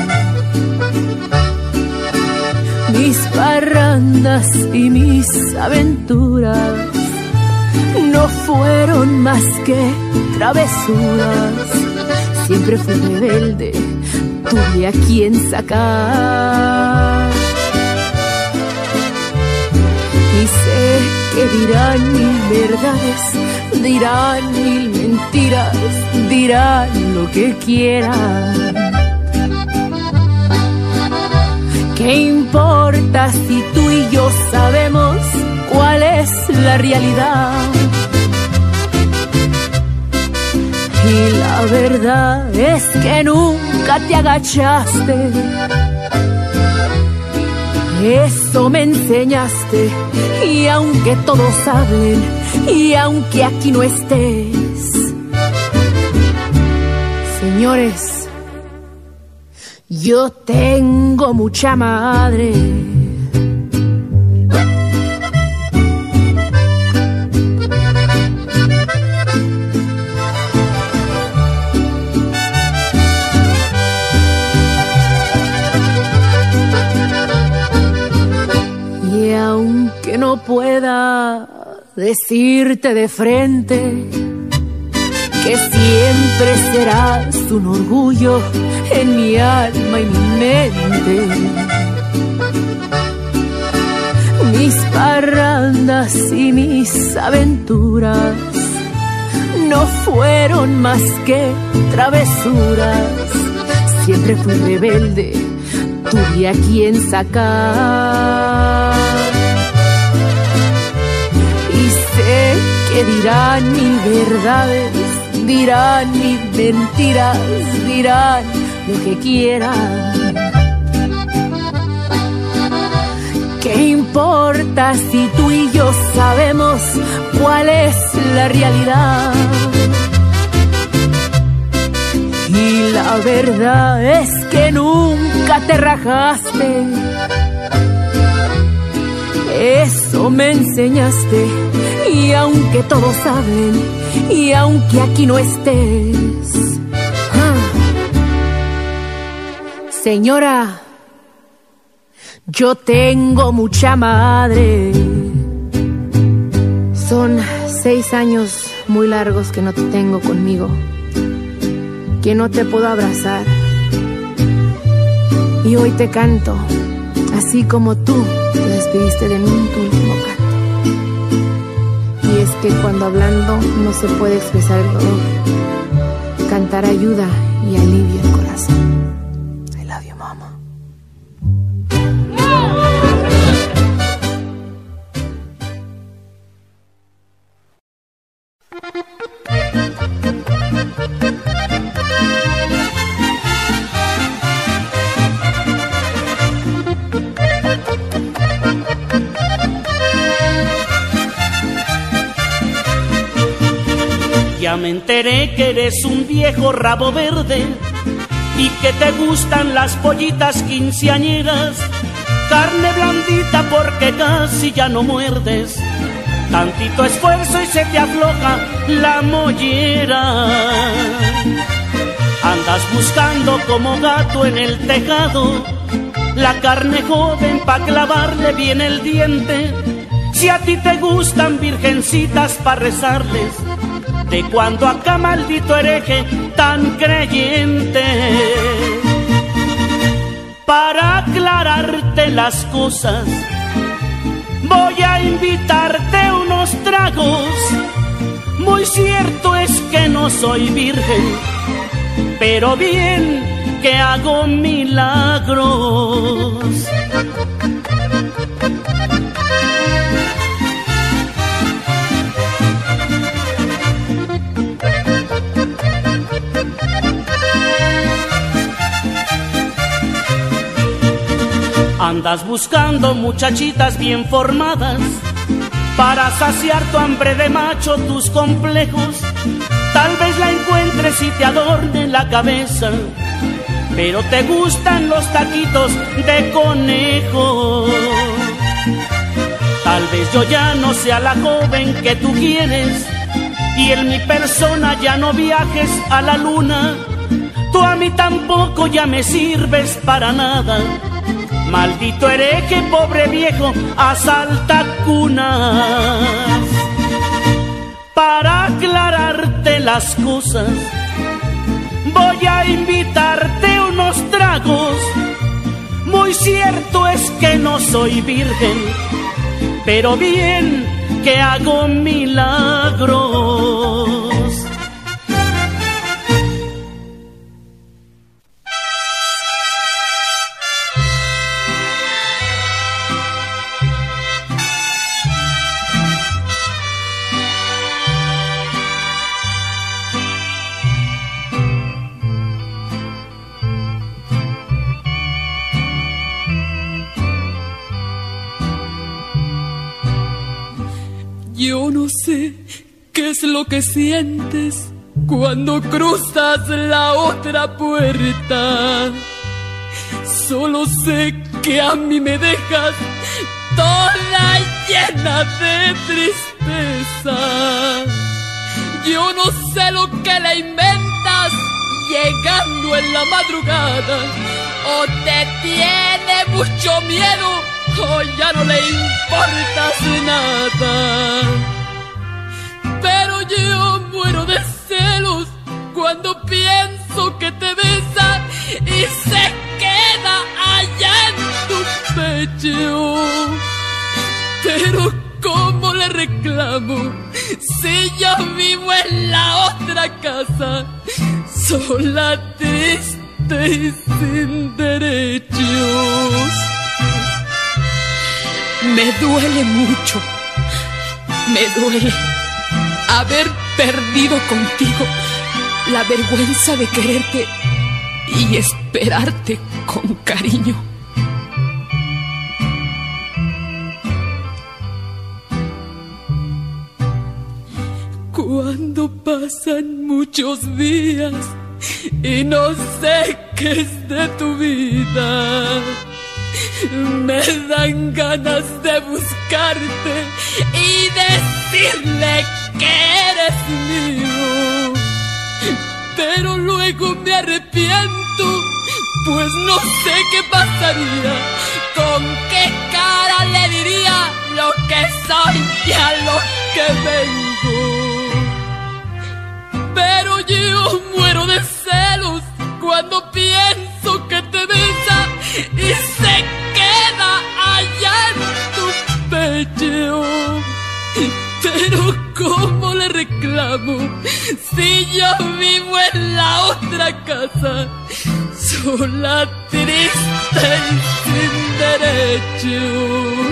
Mis parrandas y mis aventuras no fueron más que travesuras. Siempre fui rebelde, tuve a quien sacar. Y sé que dirán 1000 verdades, dirán 1000 mentiras, dirán lo que quieran. ¿Qué importa si tú y yo sabemos cuál es la realidad? Y la verdad es que nunca te agachaste. Eso me enseñaste, y aunque todos hablen, y aunque aquí no estés, señores, yo tengo mucha madre. Aunque no pueda decirte de frente que siempre serás un orgullo en mi alma y mi mente, mis parrandas y mis aventuras no fueron más que travesuras. Siempre fui rebelde, tuve a quien sacar. Y sé que dirán 1000 verdades, dirán 1000 mentiras, dirán lo que quieran. ¿Qué importa si tú y yo sabemos cuál es la realidad? Y la verdad es que nunca te rajaste. Eso me enseñaste, y aunque todos hablen, y aunque aquí no estés, señora, yo tengo mucha madre. Son 6 años muy largos que no te tengo conmigo, que no te puedo abrazar. Y hoy te canto, así como tú te despediste de mí en tu último canto. Y es que cuando hablando no se puede expresar el dolor, cantar ayuda y alivia el corazón. I love you, mama. Ya me enteré que eres un viejo rabo verde y que te gustan las pollitas quinceañeras, carne blandita porque casi ya no muerdes, tantito esfuerzo y se te afloja la mollera. Andas buscando como gato en el tejado la carne joven pa' clavarle bien el diente. Si a ti te gustan virgencitas pa' rezarles, de cuando acá, maldito hereje tan creyente. Para aclararte las cosas, voy a invitarte unos tragos. Muy cierto es que no soy virgen, pero bien que hago milagros. Andas buscando muchachitas bien formadas para saciar tu hambre de macho, tus complejos. Tal vez la encuentres y te adorne la cabeza, pero te gustan los taquitos de conejo. Tal vez yo ya no sea la joven que tú quieres y en mi persona ya no viajes a la luna. Tú a mí tampoco ya me sirves para nada. Maldito hereje, pobre viejo, asalta cunas. Para aclararte las cosas, voy a invitarte unos tragos. Muy cierto es que no soy virgen, pero bien que hago milagros. Yo no sé qué es lo que sientes cuando cruzas la otra puerta. Solo sé que a mí me dejas toda llena de tristeza. Yo no sé lo que le inventas llegando en la madrugada. O te tiene mucho miedo o ya no le importas nada. Pero yo muero de celos cuando pienso que te besa y se queda allá en tu pecho. Pero ¿cómo le reclamo si yo vivo en la otra casa, sola, triste y sin derechos? Me duele mucho, me duele haber perdido contigo la vergüenza de quererte y esperarte con cariño. Cuando pasan muchos días y no sé qué es de tu vida, me dan ganas de buscarte y decirle que eres mío. Pero luego me arrepiento, pues no sé qué pasaría, con qué cara le diría lo que soy y a lo que vengo. reclamo si yo vivo en la otra casa, sola, triste y sin derechos?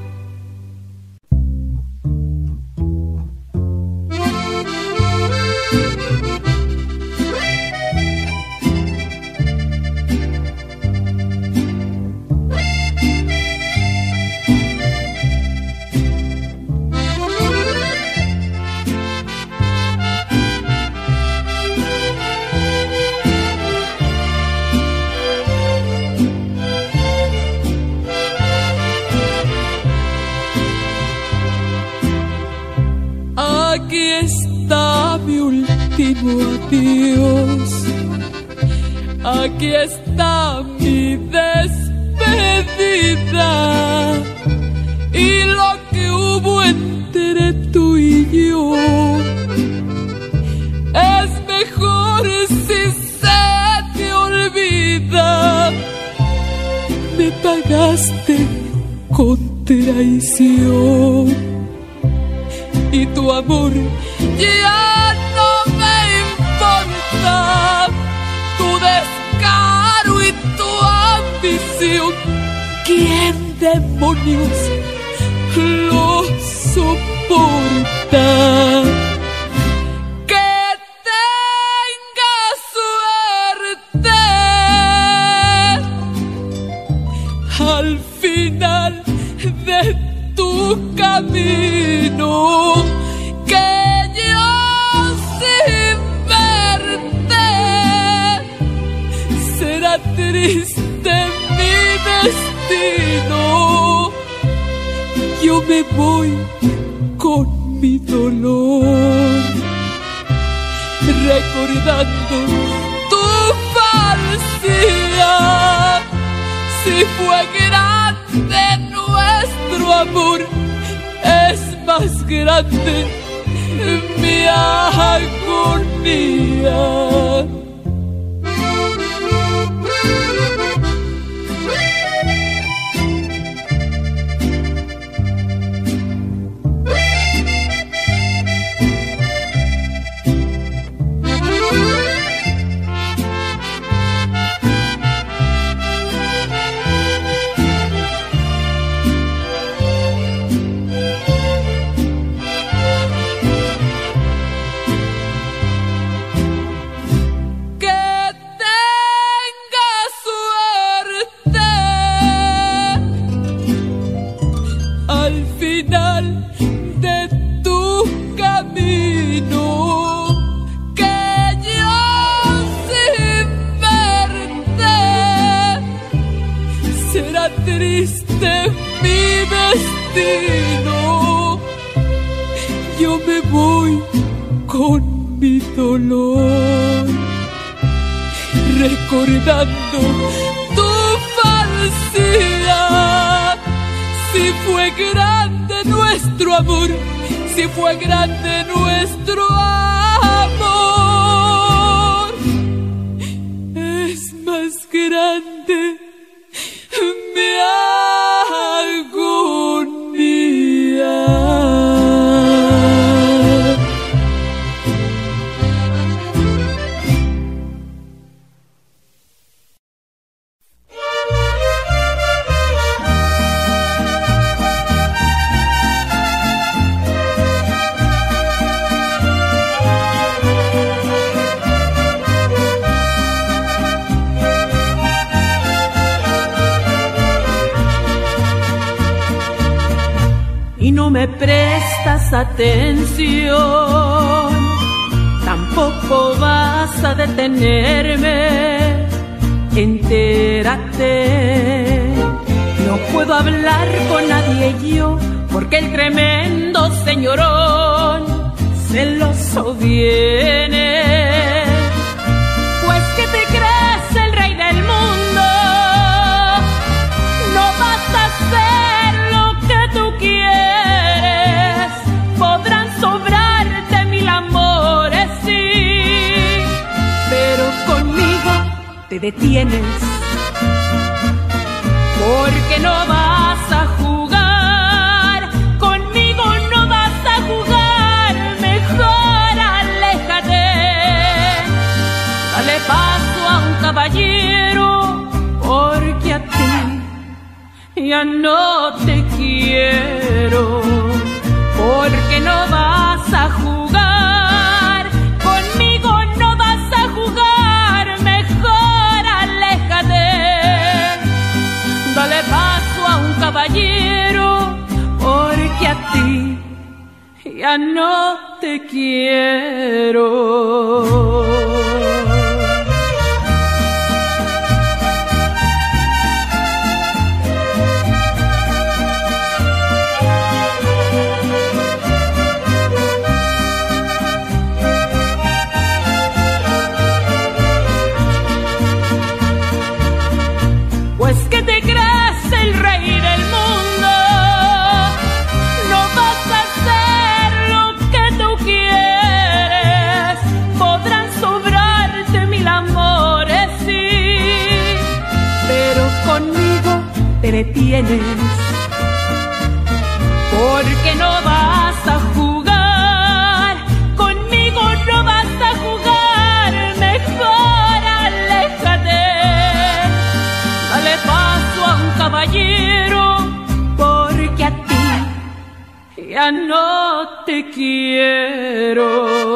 Aquí está mi último adiós, aquí está mi despedida, y lo que hubo entre tú y yo es mejor si se te olvida. Me pagaste con traición y tu amor ya no me importa, tu descaro y tu ambición, ¿quién demonios lo soporta? Que tengas suerte al final de tu camino, que yo sin verte será triste mi destino. Yo me voy con mi dolor, recordando tu falsedad. Si fue grande nuestro amor, es más grande mi agonía. Triste mi destino, yo me voy con mi dolor, recordando tu falsedad. Si fue grande nuestro amor, si fue grande nuestro amor, es más grande mi agonía. Y no me prestas atención, tampoco vas a detenerme. Entérate, no puedo hablar con nadie yo, porque el tremendo señorón celoso viene. Pues que te crees el rey del mundo, no vas a hacer lo que tú quieres. Podrán sobrarte 1000 amores, sí, pero conmigo te detienes, porque no vas a jugar, conmigo no vas a jugar mejor. ya no te quiero, porque no vas a jugar conmigo, no vas a jugar, mejor aléjate. Dale paso a un caballero, porque a ti ya no te quiero. Pues que te crees el rey del mundo, no vas a hacer lo que tú quieres. Podrán sobrarte 1000 amores, sí, pero conmigo te detienes, porque no vas a jugar conmigo, no vas a jugar, mejor aléjate. Dale paso a un caballero, porque a ti ya no te quiero.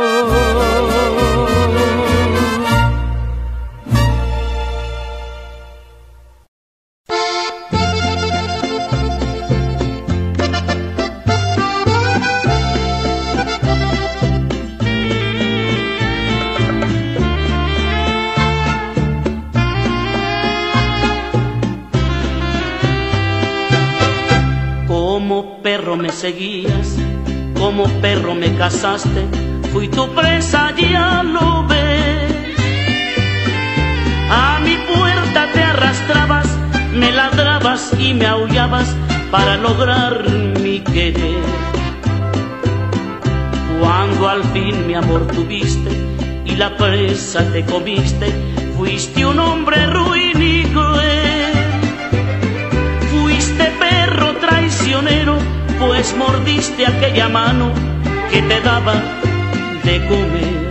Como perro me seguías, como perro me cazaste, fui tu presa, ya lo ves. A mi puerta te arrastrabas, me ladrabas y me aullabas para lograr mi querer. Cuando al fin mi amor tuviste y la presa te comiste, fuiste un hombre ruin y cruel. Fuiste perro traicionero, pues mordiste aquella mano que te daba de comer.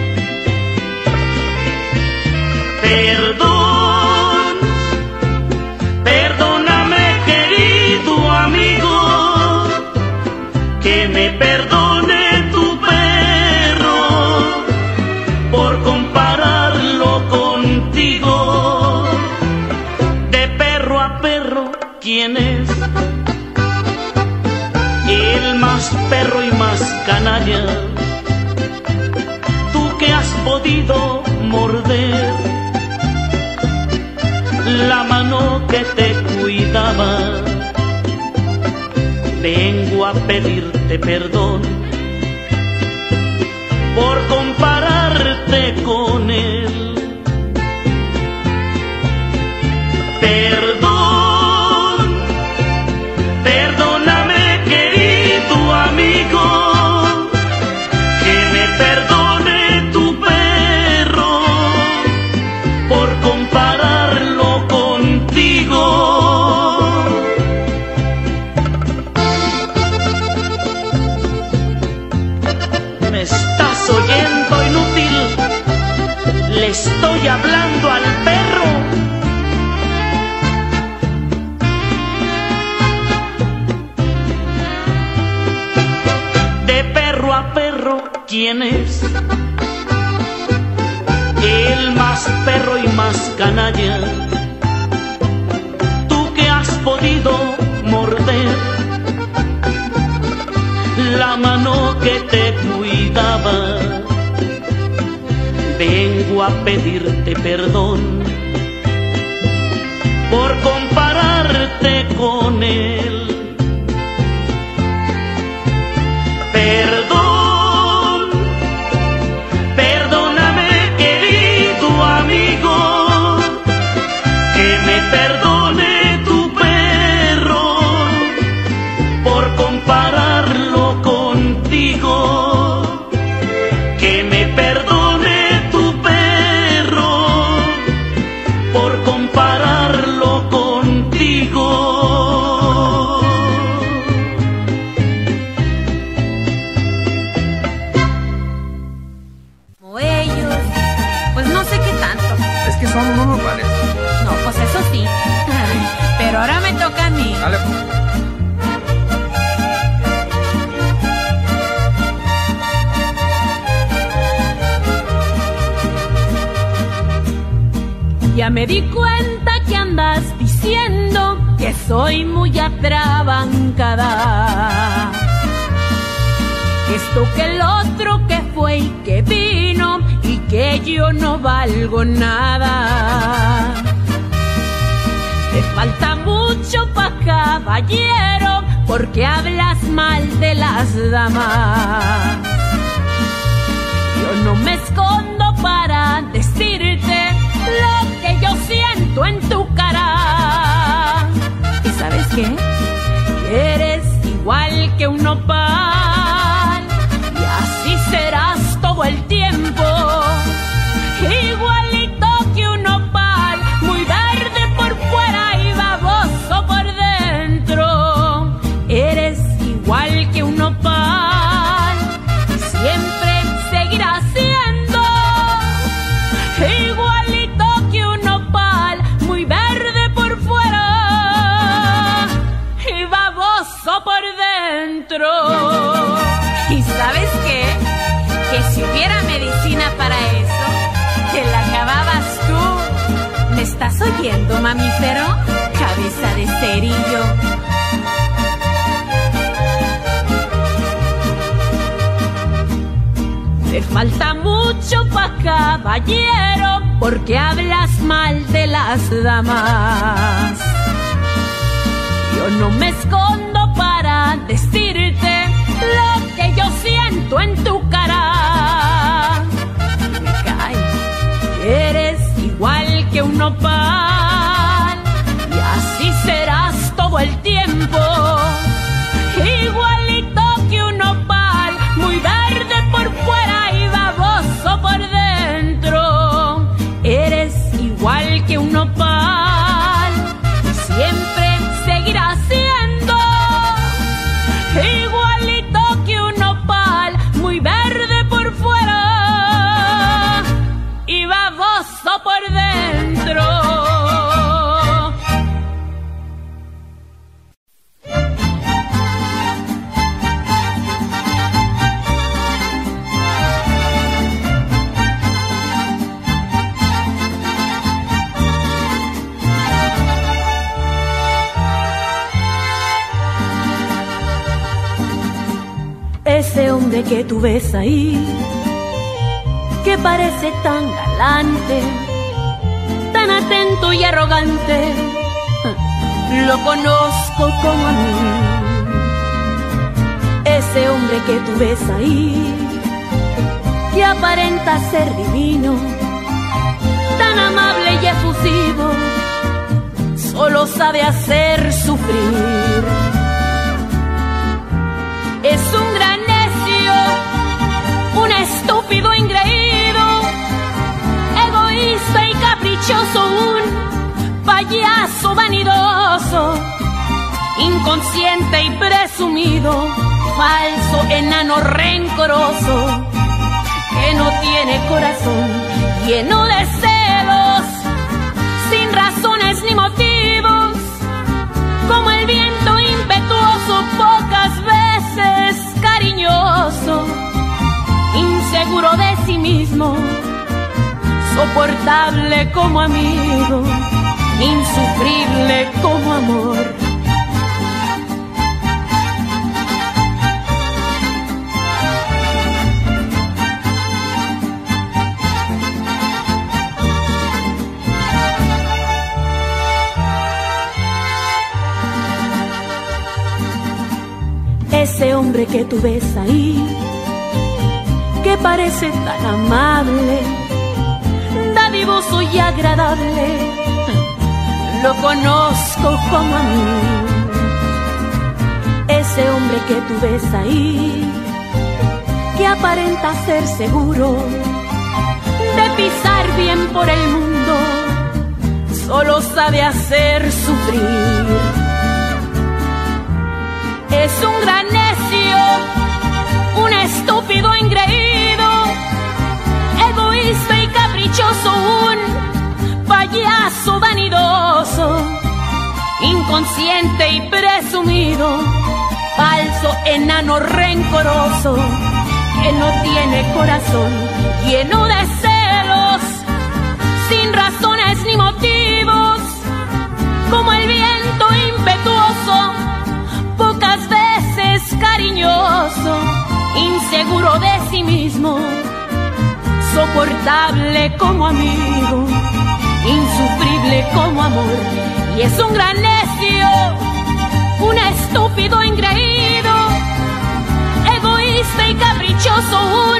Perdón, perdóname querido amigo, que me perdone tu perro por compararlo contigo. De perro a perro, ¿quién es el más perro y más canalla? Tú que has podido morder la mano que te cuidaba. Vengo a pedirte perdón por compararte con él. Perdón, perdóname querido amigo, que me perdone tu perro por compararlo contigo. ¿Me estás oyendo, inútil? Le estoy hablando al perro. A perro, ¿quién es el más perro y más canalla? Tú que has podido morder la mano que te cuidaba. Vengo a pedirte perdón por compararte con él. Perdón, perdóname querido amigo, que me perdone tu perro por compararlo contigo. Que me perdone tu perro por compararlo contigo. Ya me di cuenta que andas diciendo que soy muy atrabancada, que esto que el otro, que fue y que vino, y que yo no valgo nada. Te falta mucho pa' caballero, porque hablas mal de las damas. Yo no me escondo para decirte lo que yo siento en tu cara. ¿Y sabes qué? Eres igual que un nopal, y así serás todo el tiempo. Igualito que un nopal, muy verde por fuera y baboso por dentro. Eres igual que un nopal, y siempre seguirás siendo igualito que un nopal, muy verde por fuera y baboso por dentro. ¿Y sabes qué? Que si hubiera medicina para eso, que la acababas tú. ¿Me estás oyendo, mamífero? Cabeza de cerillo. Te falta mucho pa' caballero, porque hablas mal de las damas. Yo no me escondo para decirte lo que yo siento en tu cara. Me cae. Eres igual que un nopal, y así serás todo el tiempo. Igualito que un nopal, muy verde por fuera y baboso por dentro. Eres igual que un nopal, y siempre seguirás siendo igualito que un nopal, muy verde por fuera y baboso por dentro. Ese hombre que tú ves ahí, que parece tan galante, tan atento y arrogante, lo conozco como a mí. Ese hombre que tú ves ahí, que aparenta ser divino, tan amable y efusivo, solo sabe hacer sufrir. Es un gran necio, un estúpido engreído, egoísta y caprichoso, un payaso vanidoso, inconsciente y presumido, falso, enano, rencoroso, que no tiene corazón, lleno de celos, sin razones ni motivos, como el viento impetuoso, pocas veces cariñoso, inseguro de sí mismo, soportable como amigo, insufrible como amor. Ese hombre que tú ves ahí, que parece tan amable, dadivoso y agradable, lo conozco como a mí. Ese hombre que tú ves ahí, que aparenta ser seguro de pisar bien por el mundo, solo sabe hacer sufrir. Es un gran necio, un estúpido engreído, egoísta y caprichoso, un payaso vanidoso, inconsciente y presumido, falso, enano, rencoroso, que no tiene corazón, lleno de celos, sin razones ni ni motivos, como el viento impetuoso, pocas veces cariñoso, inseguro de sí mismo, soportable como amigo, insufrible como amor. Y es un gran necio, un estúpido engreído, egoísta y caprichoso,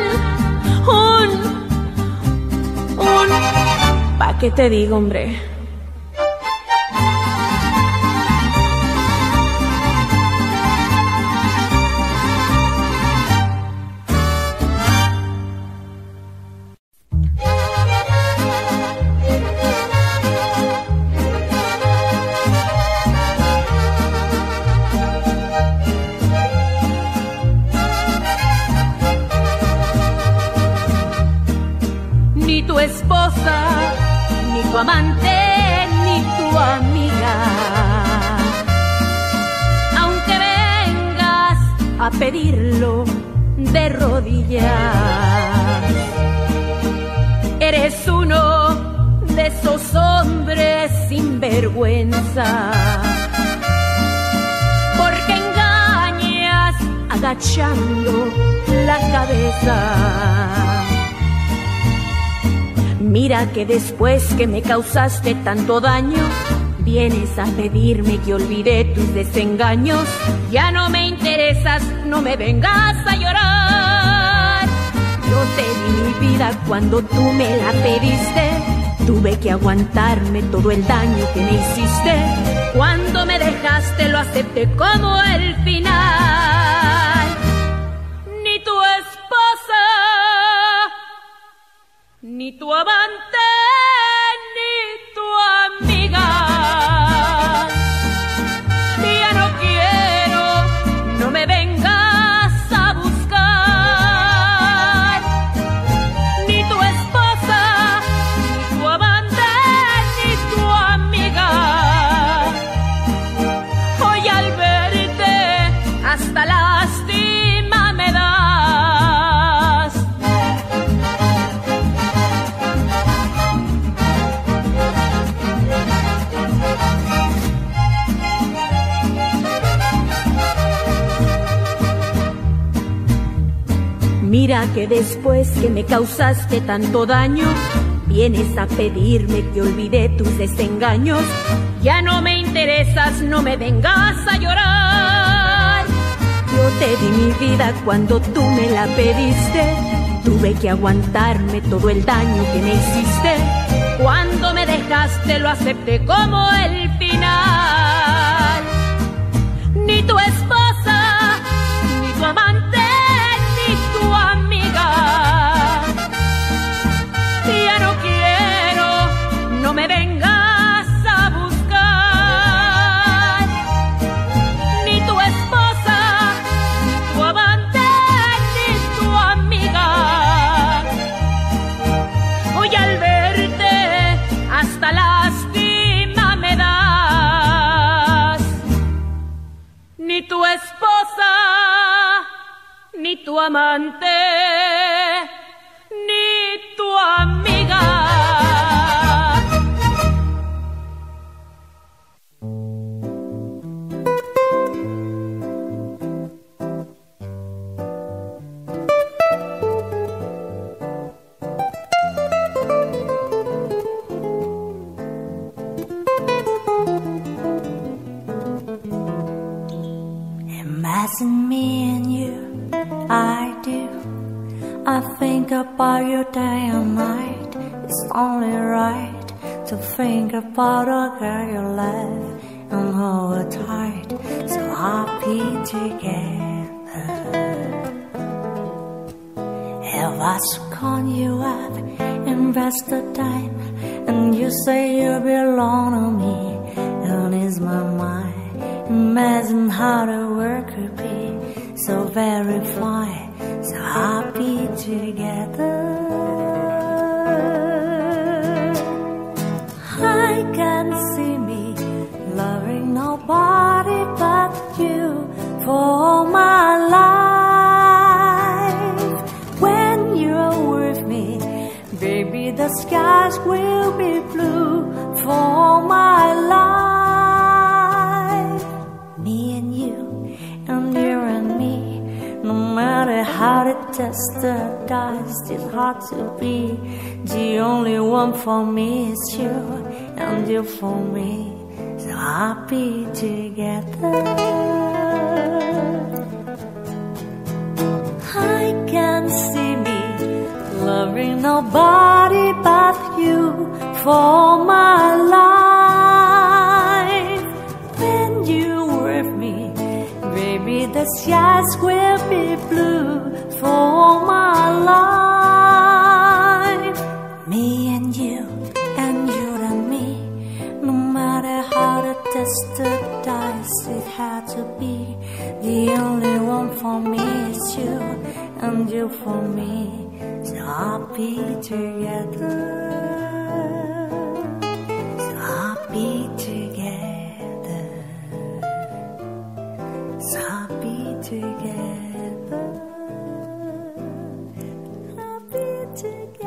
¿pa' qué te digo, hombre? Ni tu esposa, ni tu amante, ni tu amiga, aunque vengas a pedirlo de rodillas, eres uno de esos hombres sin vergüenza, porque engañas agachando la cabeza. Mira que después que me causaste tanto daño, vienes a pedirme que olvide tus desengaños. Ya no me interesas, no me vengas a llorar. Yo te di mi vida cuando tú me la pediste. Tuve que aguantarme todo el daño que me hiciste. Cuando me dejaste lo acepté como el final. Ni tu esposa, ni tu amante, ni tu amiga. Ya no quiero, no me vengas a buscar. Ni tu esposa, ni tu amante, ni tu amiga. Hoy al verte hasta lástima me das. Mira que después que me causaste tanto daño, vienes a pedirme que olvide tus desengaños. Ya no me interesas, no me vengas a llorar. Yo te di mi vida cuando tú me la pediste. Tuve que aguantarme todo el daño que me hiciste. Cuando me dejaste lo acepté como el final. Ni tu esposa, ni tu amante, ni tu amiga. Ya no quiero, no me vengas a buscar. Ni tu esposa, ni tu amante, ni tu amiga. Hoy al verte hasta lástima me das. Ni tu esposa, ni tu amante, ni tu amiga. Imagine me and you, I do. I think about you day and night. It's only right to think about a girl you love and hold her tight. So happy together. If I call you up, invest the time, and you say you belong to me, and it's my mind. Imagine how the world could be so very fine, so happy together. I can see me loving nobody but you for my life. When you're with me, baby, the skies will be blue for my life. Me and you and me. No matter how to test the dice, it's hard to be. The only one for me is you, and you for me. So happy together. I can see me loving nobody but you for my life. When you're with me, baby, the skies will be blue for my life. Me and you and me. No matter how to test the dice, it had to be. The only one for me is you, and you for me. So happy together. So happy together. So happy together. Happy together.